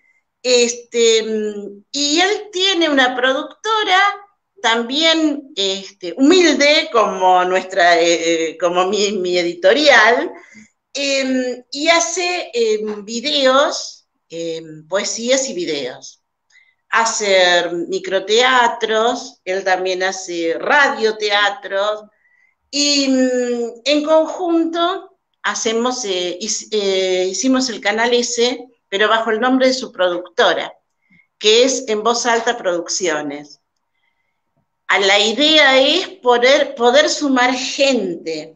Y él tiene una productora también humilde como como mi editorial, y hace videos, poesías y videos. Hace microteatros, él también hace radioteatros, y en conjunto hicimos el canal ese, pero bajo el nombre de su productora, que es En Voz Alta Producciones. La idea es poder sumar gente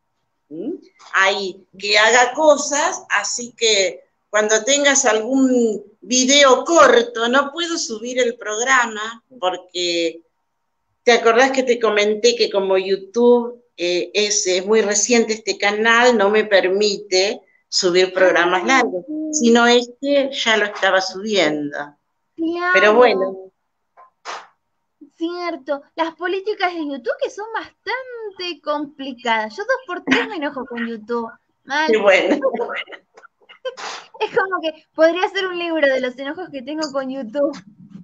ahí que haga cosas, así que cuando tengas algún video corto, no puedo subir el programa porque te acordás que te comenté que como YouTube es muy reciente este canal, no me permite subir programas largos, sino ya lo estaba subiendo. Claro. Pero bueno. Cierto, las políticas de YouTube que son bastante complicadas. Yo 2x3 me enojo con YouTube. Mal. Qué bueno. Es como que podría ser un libro de los enojos que tengo con YouTube.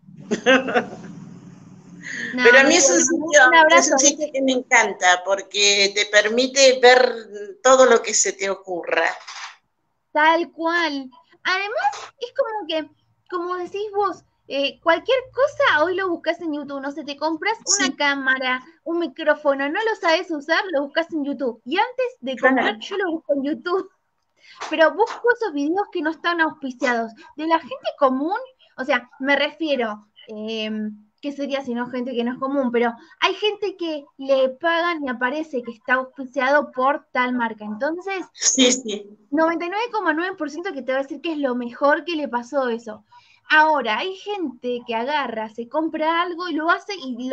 No, Pero a no mí sé, un es abrazo. un sitio que me encanta porque te permite ver todo lo que se te ocurra. Tal cual. Además, es como que, como decís vos, cualquier cosa hoy lo buscas en YouTube. No sé, te compras una Sí, cámara, un micrófono, no lo sabes usar, lo buscas en YouTube. Y antes de comprar, claro. yo lo busco en YouTube. Pero busco esos videos que no están auspiciados. De la gente común, o sea, me refiero, ¿qué sería si no gente que no es común? Pero hay gente que le pagan y aparece que está auspiciado por tal marca. Entonces, Sí, sí. 99,9% que te va a decir que es lo mejor que le pasó eso. Ahora, hay gente que agarra, se compra algo y lo hace y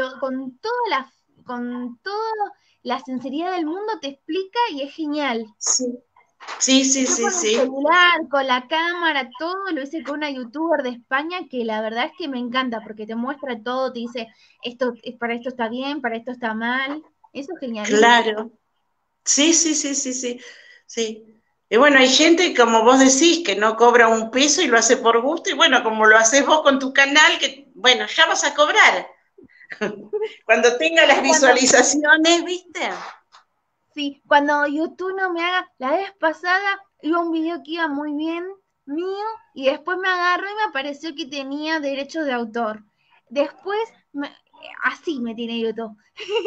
con toda la sinceridad del mundo te explica y es genial. Sí, sí, sí, Yo sí, con el sí. celular, con la cámara, todo lo hice con una youtuber de España que la verdad es que me encanta porque te muestra todo, te dice, para esto está bien, para esto está mal. Eso es genialísimo. Claro. Sí, sí, sí, sí, sí. Sí. Y bueno, hay gente, como vos decís, que no cobra un peso y lo hace por gusto, y bueno, como lo haces vos con tu canal, que bueno, ya vas a cobrar. Cuando tenga las Cuando, visualizaciones, ¿viste? sí, cuando YouTube no me haga, la vez pasada iba un video que iba muy bien mío y después me agarró y me apareció que tenía derechos de autor. Después, así me tiene YouTube.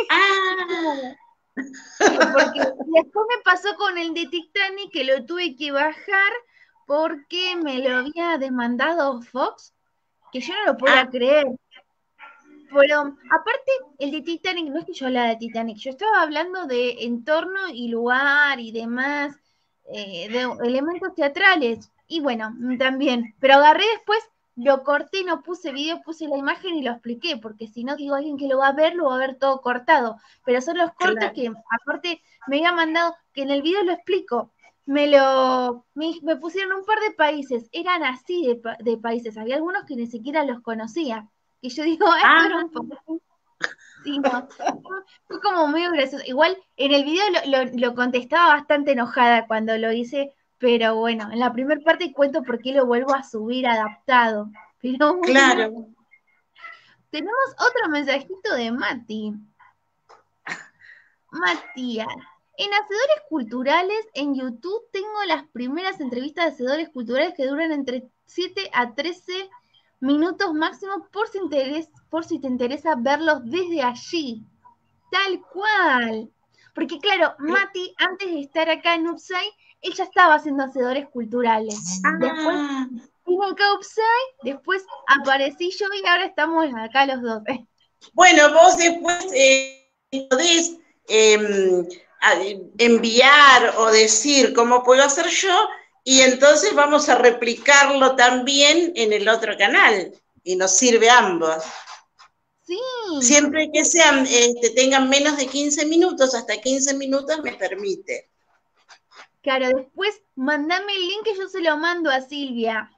Ah, Porque después me pasó con el de Titanic que lo tuve que bajar porque me lo había demandado Fox, que yo no lo ah, podía creer. Pero aparte, el de Titanic, no es que yo hablaba de Titanic, yo estaba hablando de entorno y lugar y demás, de elementos teatrales. Y bueno, también. Pero agarré después, lo corté, no puse video, puse la imagen y lo expliqué, porque si no digo alguien que lo va a ver todo cortado. Pero son los cortes claro. que, aparte, me había mandado, que en el video lo explico. Me pusieron un par de países, eran así de países, había algunos que ni siquiera los conocía. Y yo digo, esto Ah, era un poco. Sí, no. Fue como medio gracioso. Igual en el video lo contestaba bastante enojada cuando lo hice, pero bueno, en la primera parte cuento por qué lo vuelvo a subir adaptado. Pero bueno, claro. tenemos otro mensajito de Mati. Matías. En Hacedores Culturales, en YouTube, tengo las primeras entrevistas de Hacedores Culturales que duran entre 7 a 13 minutos máximo por si te interesa verlos desde allí. Tal cual. Porque claro, Mati, antes de estar acá en Upside, él ya estaba haciendo Hacedores Culturales. Después Ah, vino acá a Upside, después aparecí yo y ahora estamos acá los dos. bueno, vos después podés enviar o decir cómo puedo hacer yo, y entonces vamos a replicarlo también en el otro canal, y nos sirve a ambos. Sí, Siempre que sean, tengan menos de 15 minutos, hasta 15 minutos me permite. claro, después mandame el link que yo se lo mando a Silvia.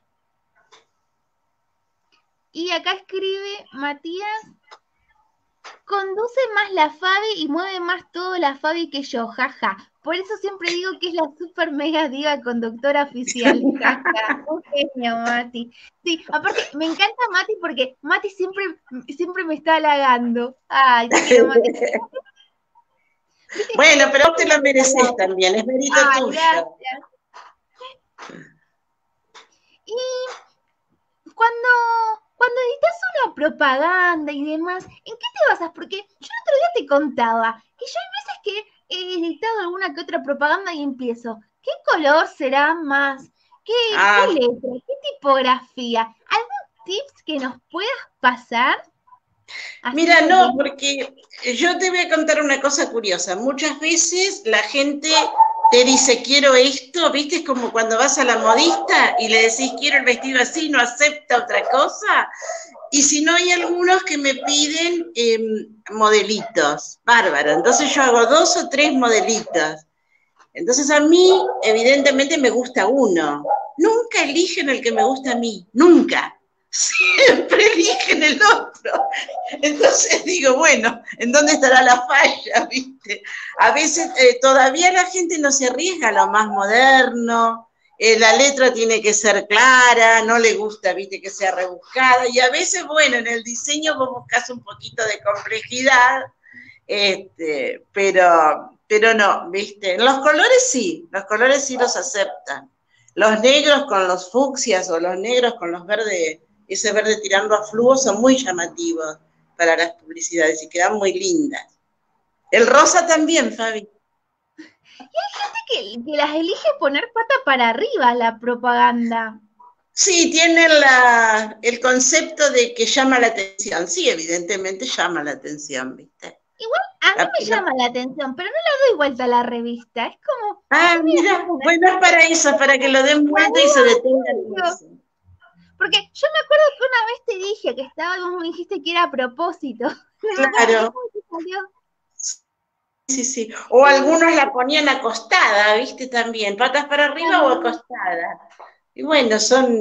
Y acá escribe Matías, conduce más la Fabi y mueve más todo la Fabi que yo, jaja. Por eso siempre digo que es la super mega diva conductora oficial, jaja. Un genio, Mati. Sí, aparte, me encanta Mati porque Mati siempre me está halagando. Ay, te quiero, Mati. ¿Viste? Bueno, pero vos te lo Siempre me mereces halaga. también, es mérito Ay, tuyo. gracias. Y cuando, cuando editas una propaganda y demás, ¿en qué te basas? Porque yo el otro día te contaba que yo hay veces que he editado alguna que otra propaganda y empiezo, ¿qué color será más? ¿Qué Ah, letra? ¿Qué tipografía? ¿Algún tips que nos puedas pasar? Así mira, no, porque, porque yo te voy a contar una cosa curiosa. Muchas veces la gente te dice, quiero esto, ¿viste? Es como cuando vas a la modista y le decís, quiero el vestido así, no acepta otra cosa. Y si no, hay algunos que me piden modelitos, bárbaro. Entonces yo hago 2 o 3 modelitos. Entonces a mí, evidentemente, me gusta uno. Nunca eligen el que me gusta a mí, nunca. siempre eligen el otro. Entonces digo, bueno, ¿en dónde estará la falla, viste? A veces todavía la gente no se arriesga a lo más moderno, la letra tiene que ser clara, no le gusta, viste, que sea rebuscada, y a veces, bueno, en el diseño vos buscas un poquito de complejidad, pero no, viste, los colores sí los aceptan. Los negros con los fucsias o los negros con los verdes, ese verde tirando a fluo, son muy llamativos para las publicidades y quedan muy lindas. El rosa también, Fabi. Y hay gente que las elige poner pata para arriba la propaganda. Sí, tiene el concepto de que llama la atención. Sí, evidentemente llama la atención, ¿viste? Igual a mí me llama la atención, pero no le doy vuelta a la revista. Es como... mira, bueno, es para eso, para que lo den vuelta y se detengan. Porque yo me acuerdo que una vez te dije que estaba, y vos me dijiste que era a propósito. Claro. Sí. O algunos la ponían acostada, ¿viste? También, patas para arriba o acostada. Y bueno,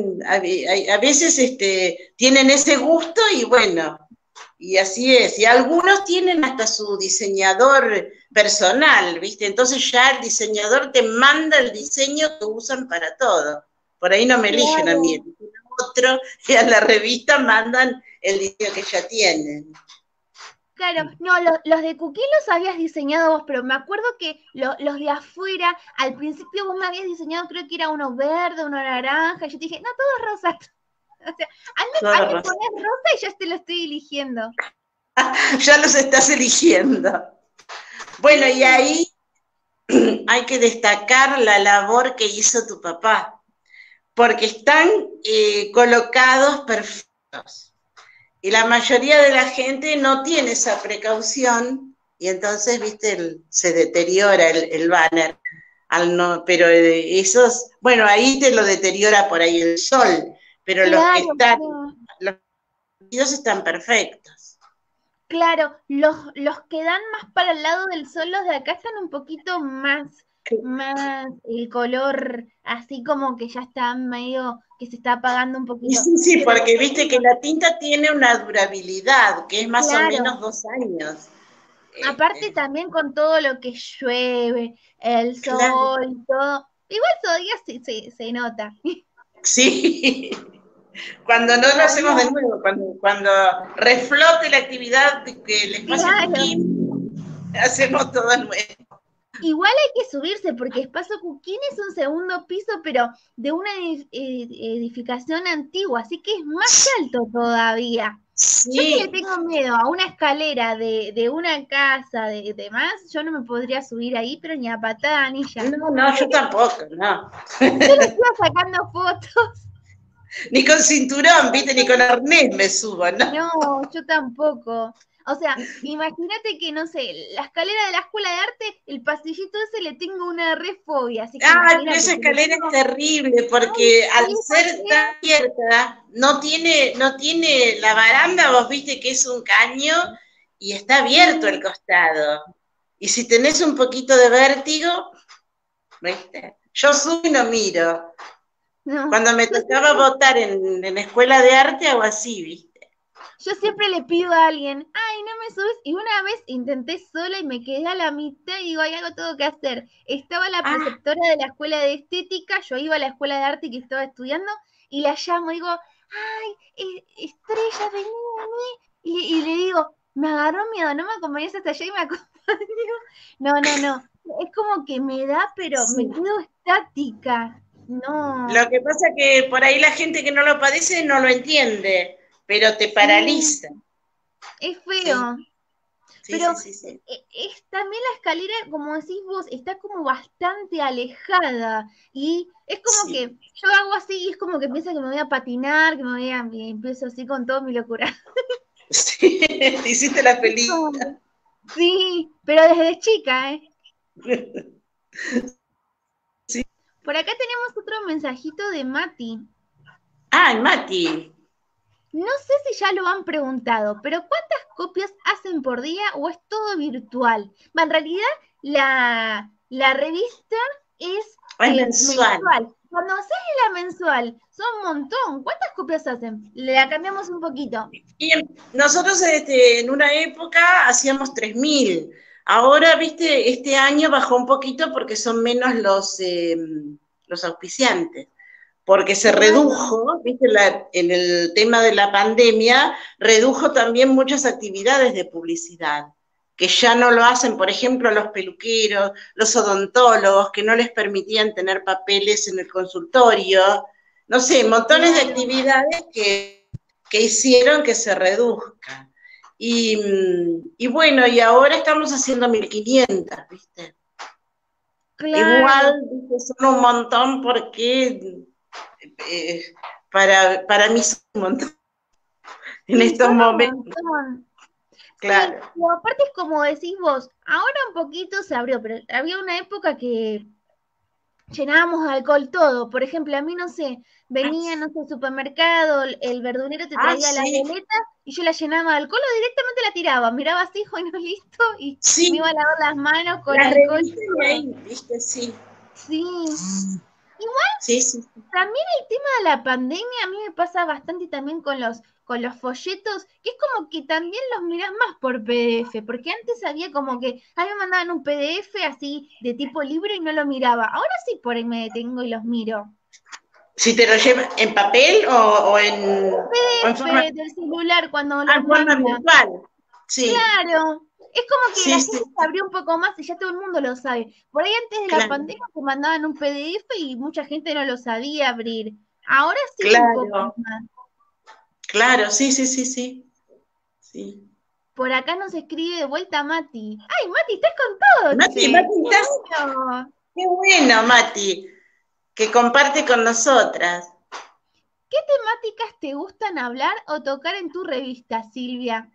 a veces tienen ese gusto y bueno, y así es. Y algunos tienen hasta su diseñador personal, ¿viste? Entonces ya el diseñador te manda el diseño que usan para todo. Por ahí no me eligen a mí, otro, y a la revista mandan el diseño que ya tienen. Claro, no, los de Cookie los habías diseñado vos, pero me acuerdo que los de afuera, al principio vos me habías diseñado, creo que era uno verde, uno naranja, y yo te dije, no, todos rosas. O sea, hazme poner rosa y ya te lo estoy eligiendo. Ya los estás eligiendo. Bueno, y ahí hay que destacar la labor que hizo tu papá, porque están colocados perfectos. Y la mayoría de la gente no tiene esa precaución y entonces, viste, se deteriora el banner. Pero esos, bueno, ahí te lo deteriora por ahí el sol, pero claro, los videos están perfectos. Claro, los que dan más para el lado del sol, los de acá están un poquito más el color así como que ya está medio, que se está apagando un poquito. Sí, porque viste que la tinta tiene una durabilidad, que es más o menos 2 años. Aparte también con todo lo que llueve, el sol, todo. Igual todavía se nota. Sí, cuando no lo hacemos de nuevo, cuando reflote la actividad que el espacio Cooking, hacemos todo de nuevo. Igual hay que subirse, porque Espacio Cooking es un segundo piso, pero de una edificación antigua, así que es más alto todavía. Sí. Yo que le tengo miedo a una escalera de una casa de demás, yo no me podría subir ahí, pero ni a patada ni ya. No, yo tampoco, no. Yo le estoy sacando fotos. Ni con cinturón, viste, ni con arnés me subo, ¿no? No, yo tampoco. O sea, imagínate que, no sé, la escalera de la escuela de arte, el pasillito ese le tengo una refobia. Así que pero esa escalera es terrible, porque al ser tan abierta, no tiene la baranda, vos viste que es un caño, y está abierto el costado. Y si tenés un poquito de vértigo, ¿viste? Yo subo y no miro. No. Cuando me tocaba votar en escuela de arte, hago así, ¿viste? Yo siempre le pido a alguien, ay, no me subes, y una vez intenté sola y me quedé a la mitad y digo, hay algo tengo que hacer. Estaba la preceptora de la escuela de estética, yo iba a la escuela de arte que estaba estudiando, y la llamo, digo, ay, Estrella, vení, y le digo, me agarró miedo, no me acompañás hasta allá y me acompañó. No, es como que me da, pero sí, me quedo estática. No. Lo que pasa es que por ahí la gente que no lo padece no lo entiende, pero te paraliza. Es feo. Sí. Pero sí. es también la escalera, como decís vos, está como bastante alejada. Y es como que yo hago así y es como que pienso que me voy a patinar, y empiezo así con toda mi locura. Sí, te hiciste la película. Sí, pero desde chica, ¿eh? Sí. Por acá tenemos otro mensajito de Mati. Mati. No sé si ya lo han preguntado, pero ¿cuántas copias hacen por día o es todo virtual? En realidad, la revista es mensual. cuando haces la mensual, son un montón. ¿Cuántas copias hacen? Le la cambiamos un poquito. Y nosotros en una época hacíamos 3.000. Ahora, viste, este año bajó un poquito porque son menos los auspiciantes, porque se redujo, viste, en el tema de la pandemia, redujo también muchas actividades de publicidad, que ya no lo hacen, por ejemplo, los peluqueros, los odontólogos, que no les permitían tener papeles en el consultorio, no sé, montones de actividades que hicieron que se reduzca. Y bueno, y ahora estamos haciendo 1.500, ¿viste? Claro. Igual, ¿viste? Son un montón porque para mí son un montón en estos momentos. Claro. Sí, y aparte es como decís vos, ahora un poquito se abrió, pero había una época que llenábamos de alcohol todo. Por ejemplo, a mí no sé, venía, no sé, al supermercado, el verdulero te traía las boletas y yo la llenaba de alcohol o directamente la tiraba. Miraba así, bueno, listo, y me iba a lavar las manos con alcohol. Ahí, ¿viste? Sí. Sí. Igual, también el tema de la pandemia a mí me pasa bastante también con los folletos, que es como que también los mirás más por PDF, porque antes había como que a mí me mandaban un PDF así de tipo libro y no lo miraba. Ahora sí por ahí me detengo y los miro. Si te lo llevas en papel o en PDF del celular cuando los forma virtual. Sí. Claro. Es como que la gente se abrió un poco más y ya todo el mundo lo sabe. Por ahí antes de la pandemia te mandaban un PDF y mucha gente no lo sabía abrir. Ahora sí un poco más. Claro, sí. Por acá nos escribe de vuelta Mati. ¡Ay, Mati, estás con todo! Mati, estás... Qué bueno, Mati, que comparte con nosotras. ¿Qué temáticas te gustan hablar o tocar en tu revista, Silvia?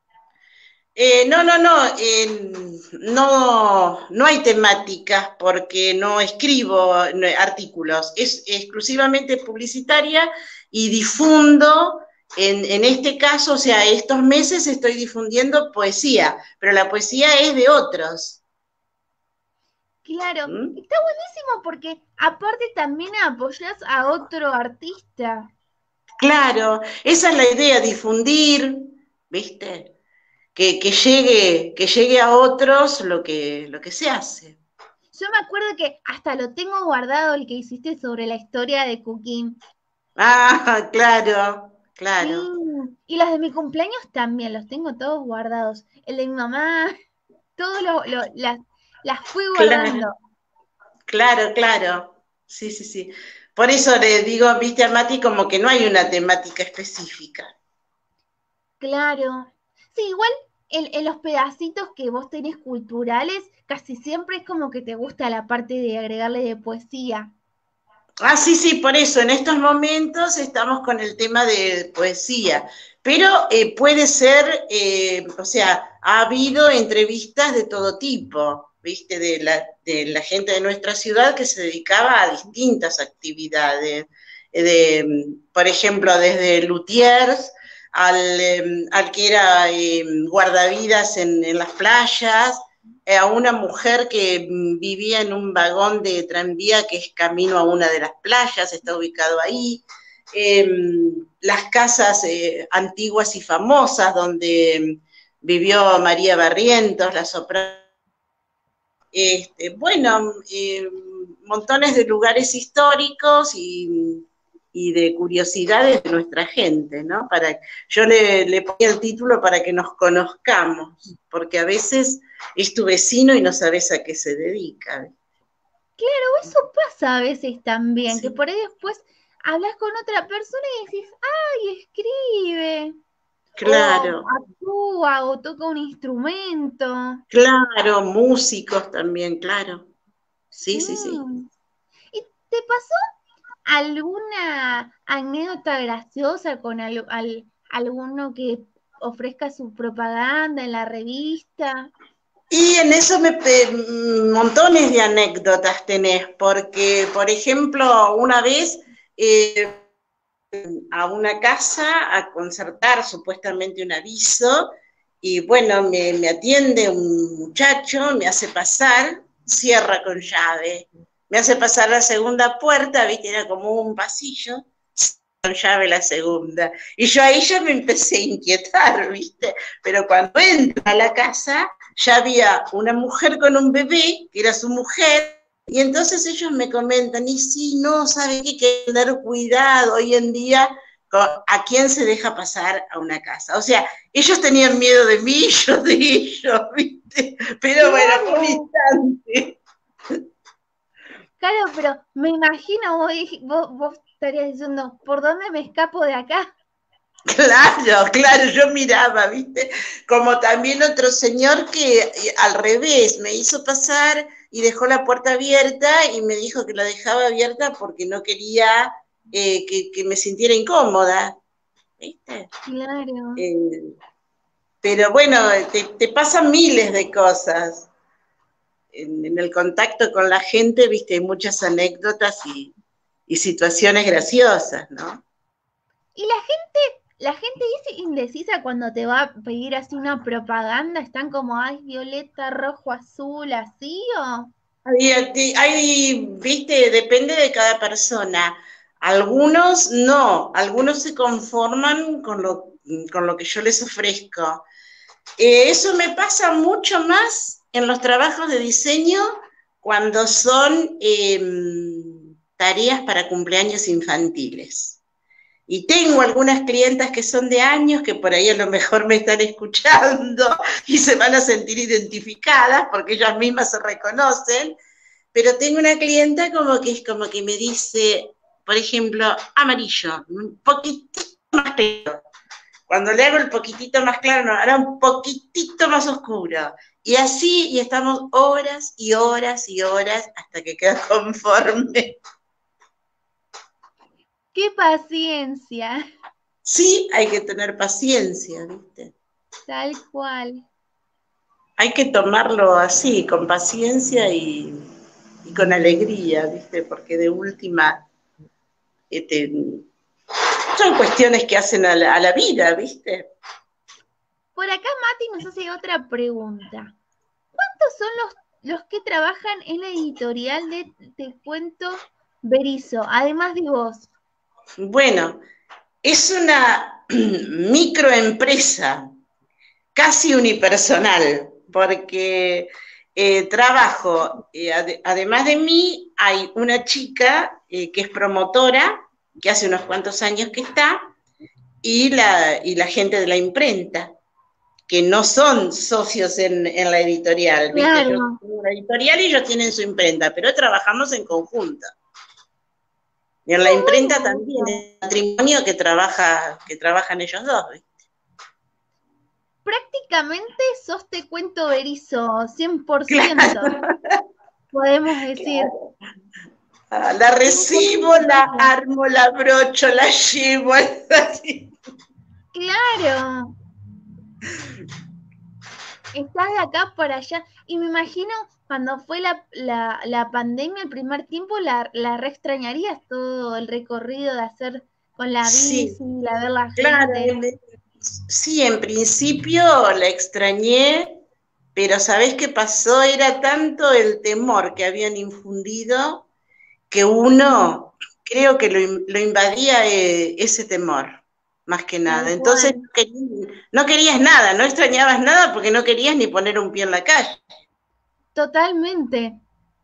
No hay temáticas porque no escribo artículos, es exclusivamente publicitaria y difundo, en este caso, o sea, estos meses estoy difundiendo poesía, pero la poesía es de otros. Claro, está buenísimo porque aparte también apoyas a otro artista. Claro, esa es la idea, difundir, ¿viste? Que llegue a otros lo que se hace. Yo me acuerdo que hasta lo tengo guardado el que hiciste sobre la historia de Cooking. Ah, claro. Sí. Y los de mi cumpleaños también, los tengo todos guardados. El de mi mamá, todos las fui guardando. Claro. Sí. Por eso le digo, viste, a Mati, como que no hay una temática específica. Claro. Sí, igual en los pedacitos que vos tenés culturales, casi siempre es como que te gusta la parte de agregarle de poesía. Ah, sí, por eso, en estos momentos estamos con el tema de poesía, pero puede ser, o sea, ha habido entrevistas de todo tipo, ¿viste? De la gente de nuestra ciudad que se dedicaba a distintas actividades, por ejemplo, desde luthiers al que era guardavidas en las playas, a una mujer que vivía en un vagón de tranvía que es camino a una de las playas, está ubicado ahí, las casas antiguas y famosas donde vivió María Barrientos, la soprano, montones de lugares históricos y de curiosidades de nuestra gente, ¿no? Yo le ponía el título para que nos conozcamos, porque a veces es tu vecino y no sabes a qué se dedica. Claro, eso pasa a veces también, que por ahí después hablas con otra persona y decís, ¡ay, escribe! Claro. O actúa o toca un instrumento. Claro, músicos también, claro. Sí. ¿Y te pasó alguna anécdota graciosa con alguno que ofrezca su propaganda en la revista? Y en eso montones de anécdotas tenés, porque, por ejemplo, una vez a una casa a concertar supuestamente un aviso, y bueno, me atiende un muchacho, me hace pasar, cierra con llave. me hace pasar la segunda puerta, ¿viste? Era como un pasillo, con llave la segunda. Y yo ahí ya me empecé a inquietar, ¿viste? Pero cuando entro a la casa, ya había una mujer con un bebé, que era su mujer, y entonces ellos me comentan, y sí, no, ¿sabe qué? Hay que tener cuidado hoy en día a quién se deja pasar a una casa. O sea, ellos tenían miedo de mí, yo de ellos, ¿viste? Pero bueno, por un instante. Claro, pero me imagino, vos estarías diciendo, ¿por dónde me escapo de acá? Claro, claro, yo miraba, ¿viste? Como también otro señor que al revés me hizo pasar y dejó la puerta abierta y me dijo que la dejaba abierta porque no quería que me sintiera incómoda, ¿viste? Claro. Pero bueno, te pasan miles de cosas. En el contacto con la gente, ¿viste? Hay muchas anécdotas y situaciones graciosas, ¿no? Y la gente es indecisa cuando te va a pedir así una propaganda, están como, ay, violeta, rojo, azul, así, o... Viste, depende de cada persona. Algunos no, algunos se conforman con lo que yo les ofrezco. Eso me pasa mucho más en los trabajos de diseño cuando son tareas para cumpleaños infantiles. Y tengo algunas clientas que son de años que por ahí a lo mejor me están escuchando y se van a sentir identificadas porque ellas mismas se reconocen, pero tengo una clienta como que es como que me dice, por ejemplo, amarillo, un poquitito más claro. Cuando le hago el poquitito más claro, no, ahora un poquitito más oscuro. Y así, y estamos horas y horas y horas hasta que queda conforme. ¡Qué paciencia! Sí, hay que tener paciencia, ¿viste? Tal cual. Hay que tomarlo así, con paciencia y con alegría, ¿viste? Porque de última este, son cuestiones que hacen a la vida, ¿viste? Por acá Mati nos hace otra pregunta. ¿Cuántos son los que trabajan en la editorial de Te Cuento Berizo, además de vos? Bueno, es una microempresa, casi unipersonal, porque trabajo, además de mí, hay una chica que es promotora, que hace unos cuantos años que está, y la gente de la imprenta, que no son socios en la editorial, ¿viste? Yo Claro, tengo una editorial y ellos tienen su imprenta, pero trabajamos en conjunto. Y en la imprenta bueno también, eso. el matrimonio que trabajan ellos dos, ¿viste? Prácticamente sos Te Cuento Berizo, 100%, Claro, podemos decir. claro. Ah, la recibo, la armo, la brocho, la llevo, así. Claro, estás de acá por allá. Y me imagino cuando fue la pandemia, el primer tiempo, la re extrañarías todo el recorrido de hacer con la Sí, bici, la ver la claro, gente. sí, en principio la extrañé, pero ¿sabés qué pasó? Era tanto el temor que habían infundido que uno creo que lo invadía ese temor, más que Tal nada. Entonces cual, no querías nada, no extrañabas nada porque no querías ni poner un pie en la calle. totalmente,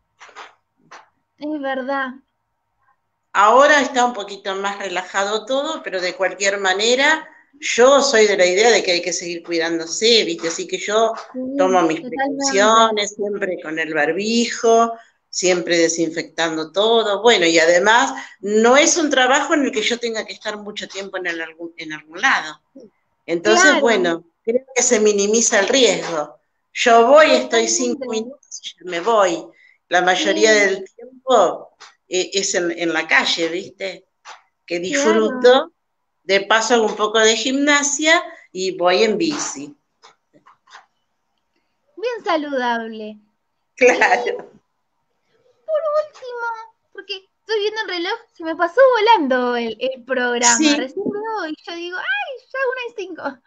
es verdad. Ahora está un poquito más relajado todo, pero de cualquier manera, yo soy de la idea de que hay que seguir cuidándose, ¿viste? Así que yo tomo Sí, mis totalmente. precauciones, siempre con el barbijo, siempre desinfectando todo. Bueno, y además, no es un trabajo en el que yo tenga que estar mucho tiempo en algún lado. Entonces, Claro, bueno, creo que se minimiza el riesgo. Yo voy, estoy totalmente. 5 minutos y ya me voy. La mayoría Sí, del tiempo es en la calle, ¿viste? Que claro, disfruto. De paso hago un poco de gimnasia y voy en bici. bien saludable. Y Claro. por último, porque estoy viendo el reloj, se me pasó volando el programa. Sí, Recién veo y yo digo, ¡ay, ya 1:05!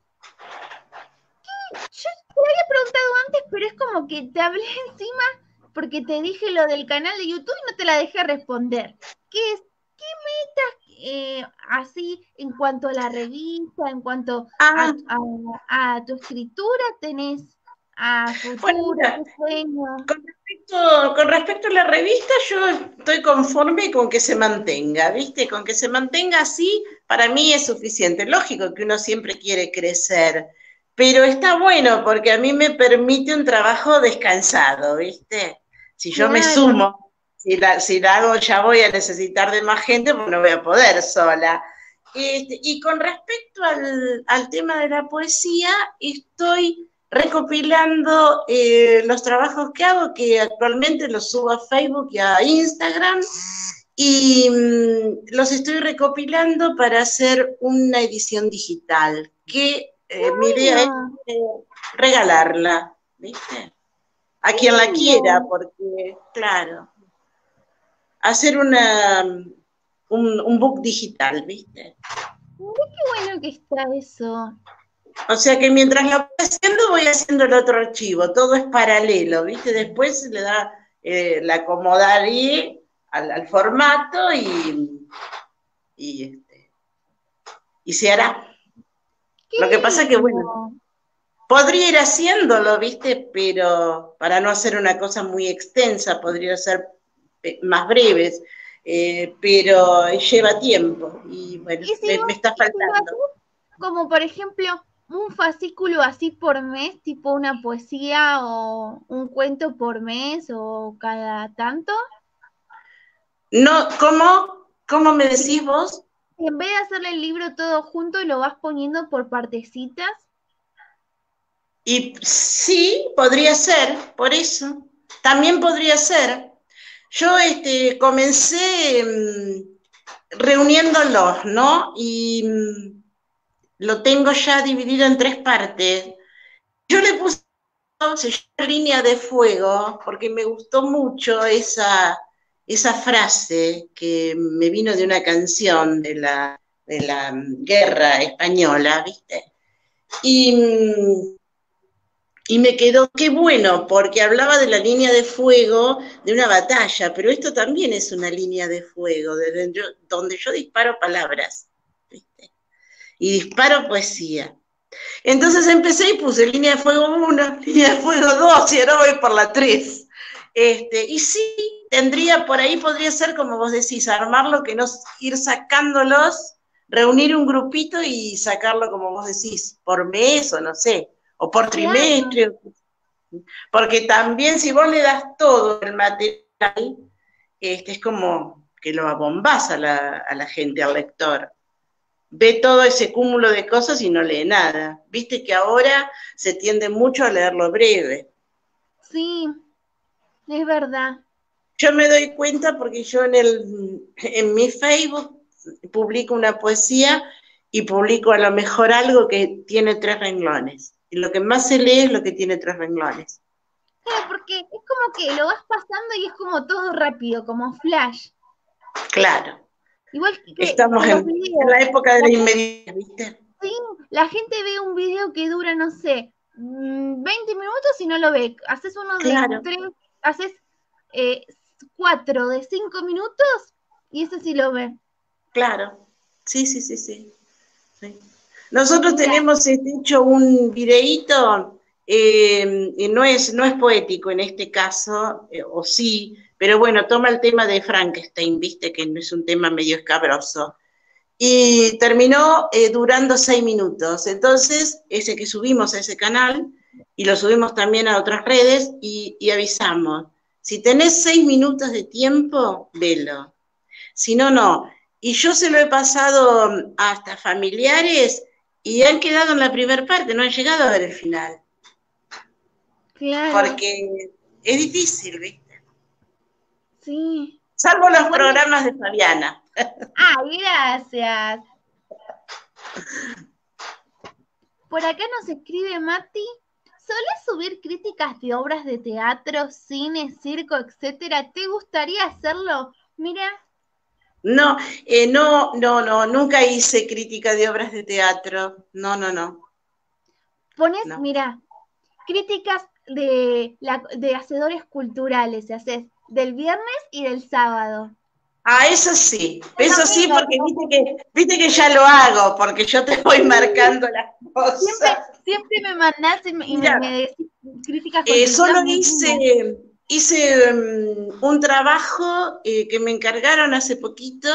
Yo te lo había preguntado antes, pero es como que te hablé encima porque te dije lo del canal de YouTube y no te la dejé responder. ¿Qué metas así en cuanto a la revista, en cuanto a tu escritura tenés a Bueno, futuro, mira, qué sueño? con respecto a la revista, yo estoy conforme con que se mantenga, ¿viste? Con que se mantenga así, para mí es suficiente. Lógico que uno siempre quiere crecer, pero está bueno porque a mí me permite un trabajo descansado, ¿viste? Si yo me Claro. sumo, si la hago ya voy a necesitar de más gente, pues no voy a poder sola. Y con respecto al tema de la poesía, estoy recopilando los trabajos que hago, que actualmente los subo a Facebook y a Instagram, y los estoy recopilando para hacer una edición digital, que mi idea es Bueno, regalarla, ¿viste? A qué quien la quiera, lindo. porque, claro, hacer un book digital, ¿viste? Mirá qué bueno que está eso. O sea que mientras lo voy haciendo el otro archivo, todo es paralelo, ¿viste? Después se le da la acomodaría al formato y, y se hará. Qué Lo que pasa que, bueno, lindo. podría ir haciéndolo, ¿viste? Pero para no hacer una cosa muy extensa, podría ser más breves, pero lleva tiempo y, bueno, ¿Y si me está lo faltando. haces como por ejemplo un fascículo así por mes, tipo una poesía o un cuento por mes o cada tanto? No, ¿cómo me decís vos? En vez de hacerle el libro todo junto y lo vas poniendo por partecitas. Y sí, podría ser, por eso. También podría ser. Yo comencé reuniéndolos, ¿no? Y lo tengo ya dividido en 3 partes. Yo le puse, se llama Línea de Fuego, porque me gustó mucho esa frase que me vino de una canción de la guerra española, ¿viste? Y me quedó, qué bueno, porque hablaba de la línea de fuego de una batalla, pero esto también es una línea de fuego, donde yo disparo palabras, ¿viste? Y disparo poesía. Entonces empecé y puse línea de fuego 1, línea de fuego 2, y ahora voy por la 3. Y sí, por ahí podría ser, como vos decís, armarlo, que no ir sacándolos, reunir un grupito y sacarlo, como vos decís, por mes o no sé, o por Claro. trimestre, porque también si vos le das todo el material, es como que lo abombás a la gente, al lector. Ve todo ese cúmulo de cosas y no lee nada. Viste que ahora se tiende mucho a leerlo breve. Sí, es verdad. Yo me doy cuenta porque yo en mi Facebook publico una poesía y publico a lo mejor algo que tiene 3 renglones. Y lo que más se lee es lo que tiene 3 renglones. Claro, porque es como que lo vas pasando y es como todo rápido, como flash. Claro, Igual estamos que los en la videos. época de La la gente, inmediatez, ¿viste? sí, la gente ve un video que dura, no sé, 20 minutos y no lo ve. Haces uno de Claro, 3, haces eh, 4 de 5 minutos y ese sí lo ve. claro. Sí, sí, sí, sí. Sí. Nosotros Mira, tenemos hecho un videíto, y no es poético en este caso, o sí, pero bueno, toma el tema de Frankenstein, viste que no es un tema medio escabroso, y terminó durando 6 minutos. Entonces, ese que subimos a ese canal, y lo subimos también a otras redes, y avisamos, si tenés 6 minutos de tiempo, velo. Si no, no. Y yo se lo he pasado hasta familiares y han quedado en la primera parte, no han llegado a ver el final, claro, porque es difícil, ¿viste? sí. Salvo los Igual, programas de Fabiana. gracias. Por acá nos escribe Mati. ¿Solés subir críticas de obras de teatro, cine, circo, etcétera? ¿Te gustaría hacerlo? Mira, No, no, no, no, nunca hice crítica de obras de teatro. No, no, no, pones, no. mira, críticas de hacedores culturales, si haces del viernes y del sábado. Ah, eso sí, porque viste que ya lo hago, porque yo te voy marcando las cosas. Siempre me mandás y Mira, me decís críticas solo constructivas. hice un trabajo que me encargaron hace poquito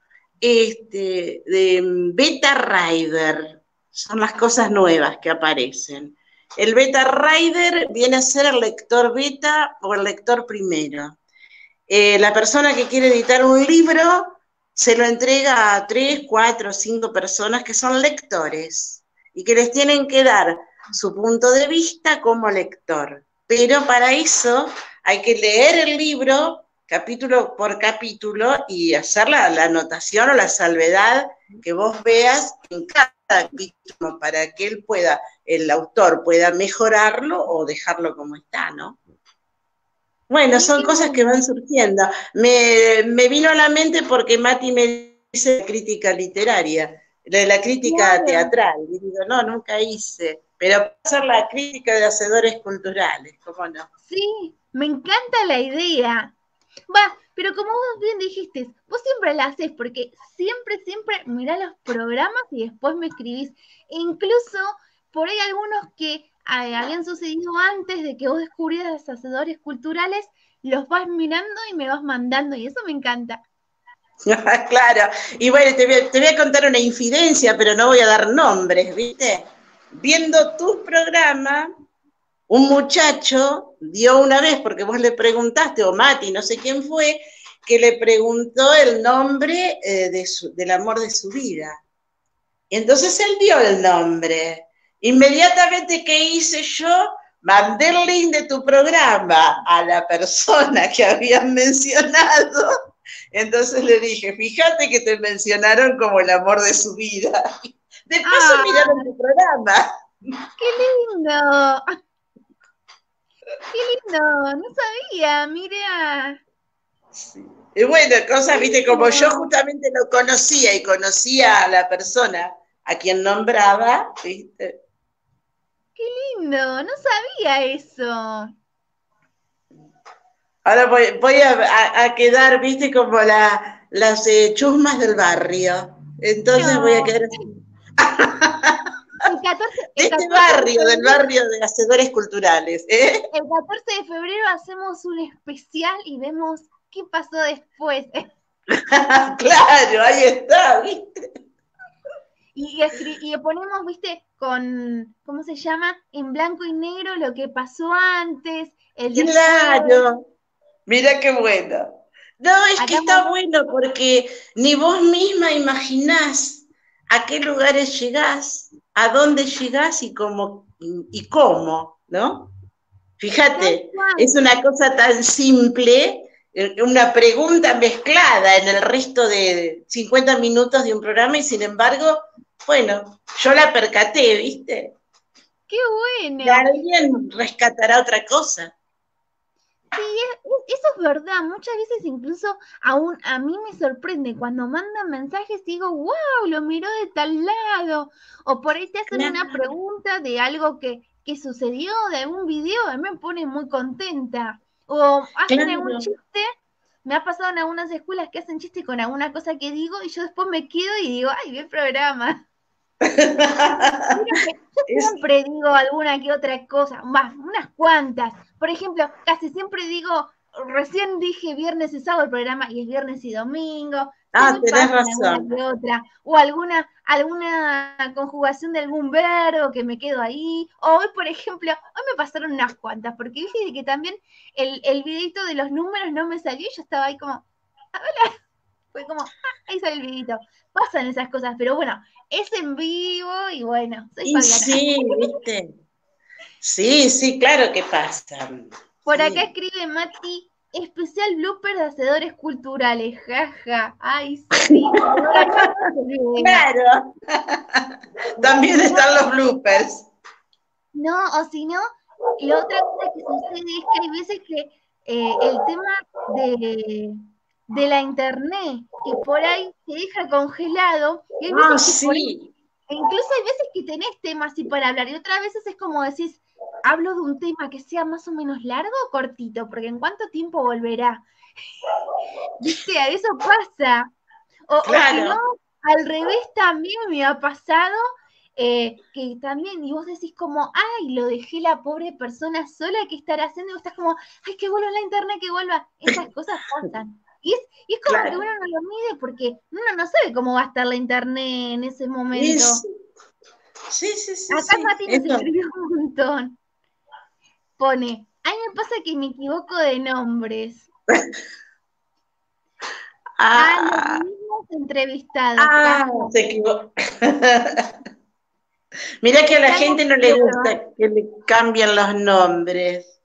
de Beta Rider. Son las cosas nuevas que aparecen. El Beta Rider viene a ser el lector beta o el lector primero. La persona que quiere editar un libro se lo entrega a 3, 4, 5 personas que son lectores y que les tienen que dar su punto de vista como lector. Pero para eso hay que leer el libro capítulo por capítulo y hacer la anotación o la salvedad que vos veas en cada capítulo para que el autor pueda mejorarlo o dejarlo como está, ¿no? Bueno, son cosas que van surgiendo. Me vino a la mente porque Mati me dice crítica literaria, la crítica teatral. Y digo, no, nunca hice. Pero hacer la crítica de hacedores culturales, ¿cómo no? Sí, me encanta la idea. Pero como vos bien dijiste, vos siempre la haces porque siempre mirás los programas y después me escribís. E incluso por ahí algunos que habían sucedido antes de que vos descubrieras hacedores culturales, los vas mirando y me vas mandando y eso me encanta. Claro, y bueno, te voy a contar una infidencia, pero no voy a dar nombres, ¿viste? Viendo tu programa, un muchacho dio una vez, porque vos le preguntaste, o Mati, no sé quién fue, que le preguntó el nombre del amor de su vida. Y entonces él dio el nombre. Inmediatamente, ¿qué hice yo? Mandé el link de tu programa a la persona que habían mencionado. Entonces le dije, fíjate que te mencionaron como el amor de su vida. De paso miraron tu programa. ¡Qué lindo! ¡Qué lindo! No sabía, mira. Sí. Y bueno, cosas, viste, como yo justamente lo conocía y conocía a la persona a quien nombraba, ¿viste? ¡Qué lindo! No sabía eso. Ahora voy a quedar, viste, como las chusmas del barrio. Entonces No. voy a quedar así. El 14, De este barrio, del barrio de hacedores culturales. El 14 de febrero hacemos un especial y vemos qué pasó después. Claro, ahí está, ¿viste? Y ponemos, viste, ¿cómo se llama? En blanco y negro lo que pasó antes, el después. Claro, mira qué bueno. No, es que está bueno porque ni vos misma imaginás a qué lugares llegás, a dónde llegás y cómo, ¿no? Fíjate, es una cosa tan simple, una pregunta mezclada en el resto de 50 minutos de un programa y sin embargo, bueno, yo la percaté, ¿viste? ¡Qué bueno! Y alguien rescatará otra cosa. Sí, eso es verdad. Muchas veces incluso aún a mí me sorprende cuando mandan mensajes y digo, wow, lo miró de tal lado. O por ahí te hacen una pregunta de algo que sucedió, de algún video, a mí me pone muy contenta. O hacen algún chiste. Me ha pasado en algunas escuelas que hacen chiste con alguna cosa que digo y yo después me quedo y digo, ay, ve el programa. Yo siempre digo alguna que otra cosa, más, unas cuantas. Por ejemplo, casi siempre digo, recién dije viernes y sábado el programa y es viernes y domingo. Tenés razón. Que otra, o alguna conjugación de algún verbo que me quedo ahí. O hoy, por ejemplo, hoy me pasaron unas cuantas, porque dije que también el videito de los números no me salió y yo estaba ahí como, hola. Fue como, ahí sale el videito. Pasan esas cosas, pero bueno, es en vivo y bueno, soy Fabiana. Sí, ¿viste? Sí, claro que pasa. Por acá escribe Mati, especial blooper de hacedores culturales, jaja. Ay, sí. Claro. También están los bloopers. No, o si no, la otra cosa que sucede es que hay veces que el tema de la internet, que por ahí te deja congelado, y hay veces que por ahí, incluso hay veces que tenés temas así para hablar, y otras veces es como decís, hablo de un tema que sea más o menos largo o cortito, porque ¿en cuánto tiempo volverá? ¿Viste? A eso pasa. O si no, Claro, al revés también me ha pasado, que también, y vos decís como, ay, lo dejé la pobre persona sola, ¿qué estará haciendo? Y vos estás como, ay, que vuelva la internet, que vuelva. Esas cosas pasan. Y es como que uno claro. no lo mide porque uno no sabe cómo va a estar la internet en ese momento. Sí, sí, sí, sí, Acá sí. Mati nos Eso. escribió un montón. Pone, a mí me pasa que me equivoco de nombres. A los Ah, mismos entrevistados. Jaja. se equivocó. Mira que a la Ya no gente no le quiero. gusta que le cambien los nombres.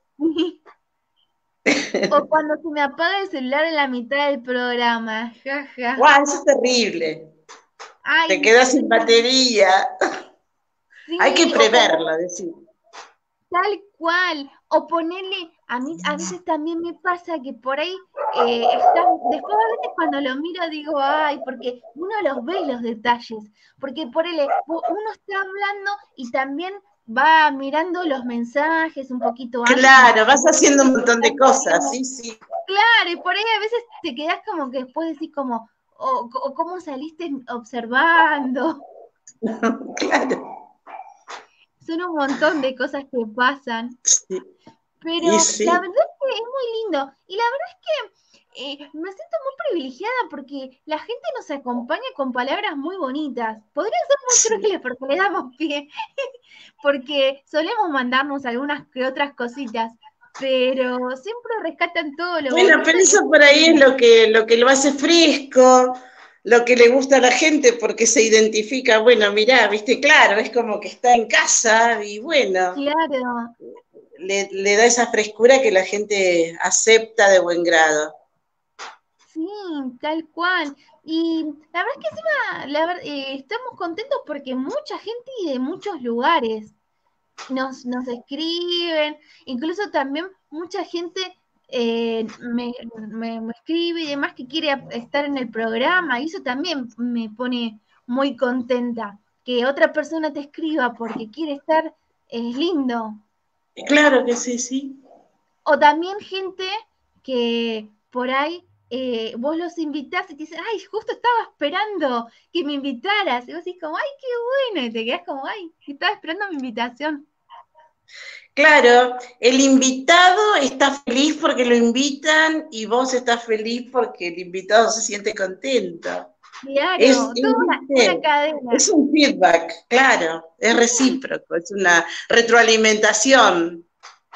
O cuando se me apaga el celular en la mitad del programa. Jaja. ¡Guau! Eso es terrible. Te Ay, quedas sin sí, batería. Hay que sí, o como preverlo, decir. tal cual. O ponerle, a mí a veces también me pasa que por ahí después a veces cuando lo miro digo, ay, porque uno los ve los detalles. Porque por él, uno está hablando y también va mirando los mensajes un poquito antes en Claro, vas haciendo un montón de cosas, el sí, sí. Claro, y por ahí a veces te quedás como que después decís como, o cómo saliste observando. Claro, Son un montón de cosas que pasan. sí, y Pero la sí. verdad es que es muy lindo. Y la verdad es que me siento muy privilegiada porque la gente nos acompaña con palabras muy bonitas. Podrían ser muy Sí. crueles porque le damos pie, porque solemos mandarnos algunas que otras cositas, pero siempre rescatan todo lo Bueno, bonito pero y eso eso por es ahí es lindo. lo que lo hace fresco, lo que le gusta a la gente porque se identifica, bueno, mirá, viste, claro, es como que está en casa y bueno, Claro. le da esa frescura que la gente acepta de buen grado. Sí, tal cual. Y la verdad es que encima estamos contentos porque mucha gente y de muchos lugares nos escriben, incluso también mucha gente me escribe y demás que quiere estar en el programa, y eso también me pone muy contenta. Que otra persona te escriba porque quiere estar es lindo. Claro que sí, sí. O también gente que por ahí vos los invitás y te dicen, ay, justo estaba esperando que me invitaras. Y vos decís como, ay, qué bueno. Y te quedás como, ay, estaba esperando mi invitación. Claro, el invitado está feliz porque lo invitan y vos estás feliz porque el invitado se siente contento. Claro, toda una ¿Viste? cadena. Es un feedback, claro, es Sí. recíproco, es una retroalimentación.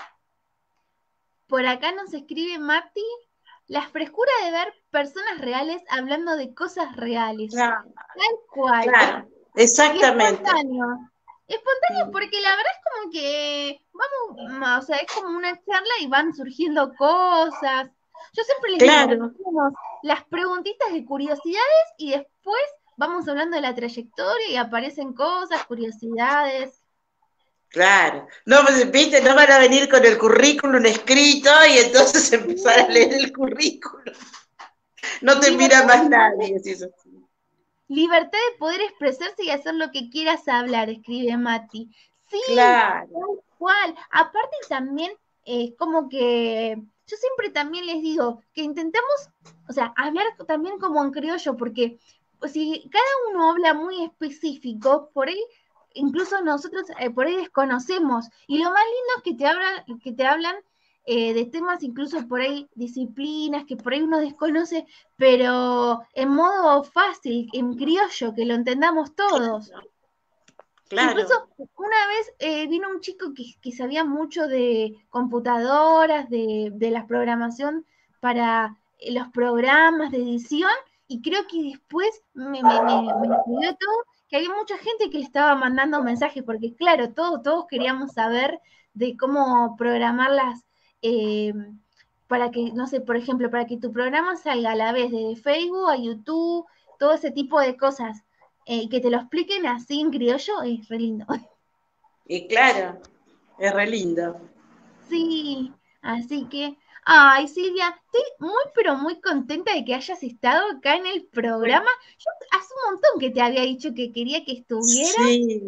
Por acá nos escribe Mati, la frescura de ver personas reales hablando de cosas reales. Claro, Tal cual. claro, Y exactamente. espontáneo. Espontáneo porque la verdad es como que vamos, o sea, es como una charla y van surgiendo cosas. Yo siempre les digo, Claro, hacemos las preguntitas de curiosidades y después vamos hablando de la trayectoria y aparecen cosas, curiosidades. claro. No, pues, viste, no van a venir con el currículum escrito y entonces empezar a leer Sí, el currículum. No te mira libertad más de poder, nadie, si es así. libertad de poder expresarse y hacer lo que quieras hablar, escribe Mati. Sí, Claro, tal cual. Aparte también es como que yo siempre también les digo que intentemos, o sea, hablar también como en criollo, porque si cada uno habla muy específico, por ahí incluso nosotros por ahí desconocemos. Y lo más lindo es que te hablan de temas incluso por ahí, disciplinas que por ahí uno desconoce, pero en modo fácil, en criollo, que lo entendamos todos. Incluso claro. una vez vino un chico que sabía mucho de computadoras, de la programación para los programas de edición, y creo que después me escribió todo, que había mucha gente que le estaba mandando mensajes, porque claro, todos queríamos saber de cómo programarlas eh, para que, no sé, por ejemplo, para que tu programa salga a la vez de Facebook a YouTube, todo ese tipo de cosas. Que te lo expliquen así en criollo es re lindo. Y claro, es re lindo. Sí, así que, ay Silvia, estoy muy pero muy contenta de que hayas estado acá en el programa. Yo hace un montón que te había dicho que quería que estuvieras Sí,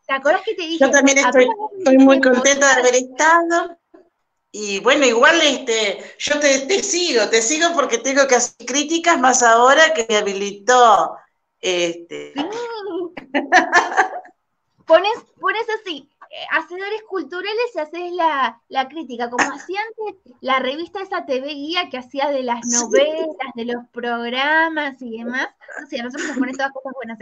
¿Te acordás que te dije? Yo también Apenas estoy muy me contenta de haber estado. Y bueno, igual yo te sigo porque tengo que hacer críticas más ahora que me habilitó. Sí. Pones así, hacedores culturales y haces la crítica, como hacía antes la revista esa TV Guía que hacía de las novelas, de los programas y demás. No sé, a nosotros nos ponen todas cosas buenas.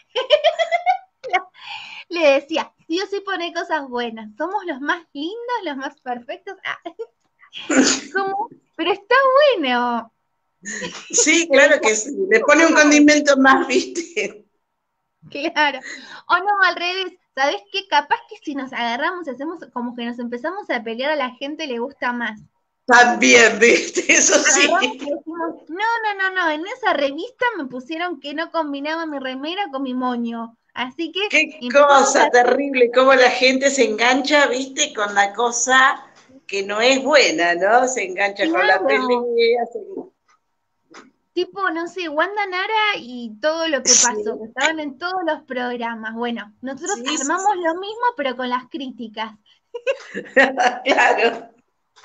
Le decía, sí o sí pone cosas buenas. Somos los más lindos, los más perfectos. ¿Cómo? Pero está bueno. Sí, claro que sí. Le pone un condimento más, ¿viste? Claro. O no, al revés. ¿Sabes qué? Capaz que si nos agarramos y hacemos como que nos empezamos a pelear, a la gente le gusta más. También, ¿viste? Eso Agarramos y sí. decimos, no, en esa revista me pusieron que no combinaba mi remera con mi moño. Así que Qué empezamos cosa a... terrible, cómo la gente se engancha, ¿viste? Con la cosa que no es buena, ¿no? Se engancha con la Claro, pelea. tipo, no sé, Wanda Nara y todo lo que pasó, que Sí, estaban en todos los programas. Bueno, nosotros sí, sí, armamos sí. lo mismo, pero con las críticas. Claro.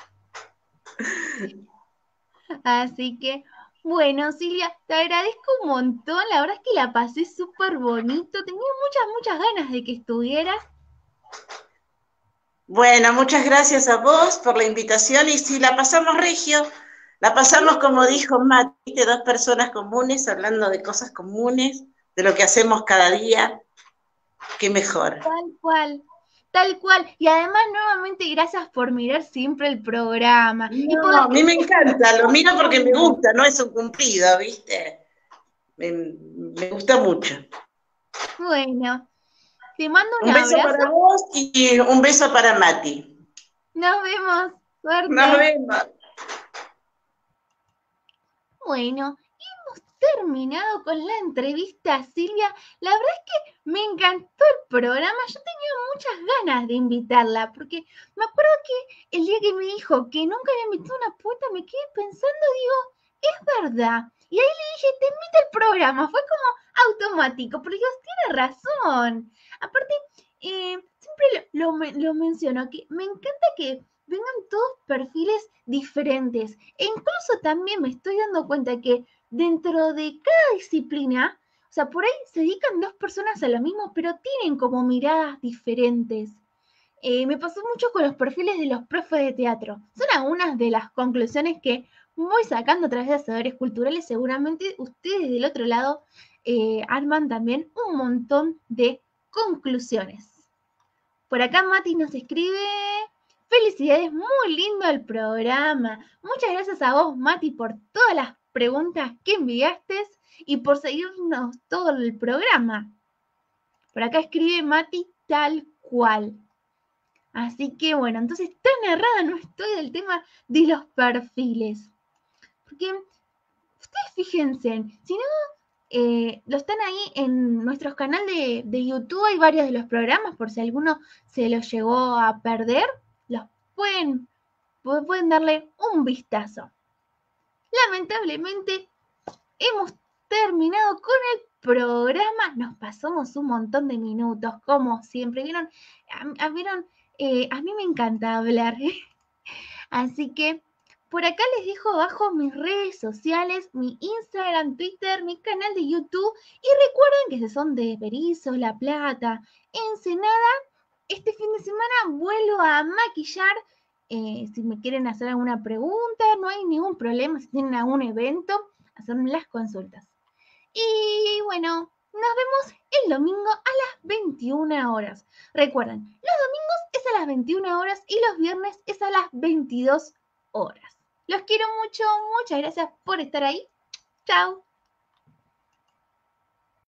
Así que, bueno, Silvia, te agradezco un montón. La verdad es que la pasé súper bonito. Tenía muchas ganas de que estuvieras. Bueno, muchas gracias a vos por la invitación y sí, la pasamos regio, la Sí, pasamos como dijo Mati, ¿viste? Dos personas comunes hablando de cosas comunes, de lo que hacemos cada día, qué mejor. tal cual. Tal cual. Y además, nuevamente, gracias por mirar siempre el programa. Y por No, las a mí me críticas encanta, lo miro porque me buenas. gusta, no es un cumplido, ¿viste? Me gusta mucho. Bueno, te mando un Un beso abrazo. para vos y un beso para Mati. Nos vemos. Nos Suerte. vemos. Bueno, hemos terminado con la entrevista a Silvia. La verdad es que me encantó el programa. Yo tenía muchas ganas de invitarla, porque me acuerdo que el día que me dijo que nunca había invitado a una poeta, me quedé pensando, digo, es verdad. Y ahí le dije, te invito al programa. Fue como automático, pero Dios tiene razón. Aparte, siempre lo menciono, que me encanta que vengan todos perfiles diferentes. E incluso también me estoy dando cuenta que dentro de cada disciplina, o sea, por ahí se dedican dos personas a lo mismo, pero tienen como miradas diferentes. Me pasó mucho con los perfiles de los profes de teatro. Son algunas de las conclusiones que voy sacando a través de hacedores culturales. Seguramente ustedes del otro lado arman también un montón de conclusiones. Por acá Mati nos escribe, felicidades, muy lindo el programa. Muchas gracias a vos, Mati, por todas las preguntas que enviaste y por seguirnos todo el programa. Por acá escribe Mati tal cual. Así que bueno, entonces tan errada no estoy del tema de los perfiles. Porque ustedes fíjense, si no lo están ahí en nuestro canal de YouTube, hay varios de los programas, por si alguno se los llegó a perder, los pueden darle un vistazo. Lamentablemente hemos terminado con el programa, nos pasamos un montón de minutos, como siempre, ¿vieron? ¿Vieron? A mí me encanta hablar, así que por acá les dejo abajo mis redes sociales, mi Instagram, Twitter, mi canal de YouTube. Y recuerden que si son de Berisso, La Plata, Ensenada, este fin de semana vuelvo a maquillar. Si me quieren hacer alguna pregunta, no hay ningún problema. Si tienen algún evento, hacerme las consultas. Y bueno, nos vemos el domingo a las 21 horas. Recuerden, los domingos es a las 21 horas y los viernes es a las 22 horas. Los quiero mucho, muchas gracias por estar ahí. Chao.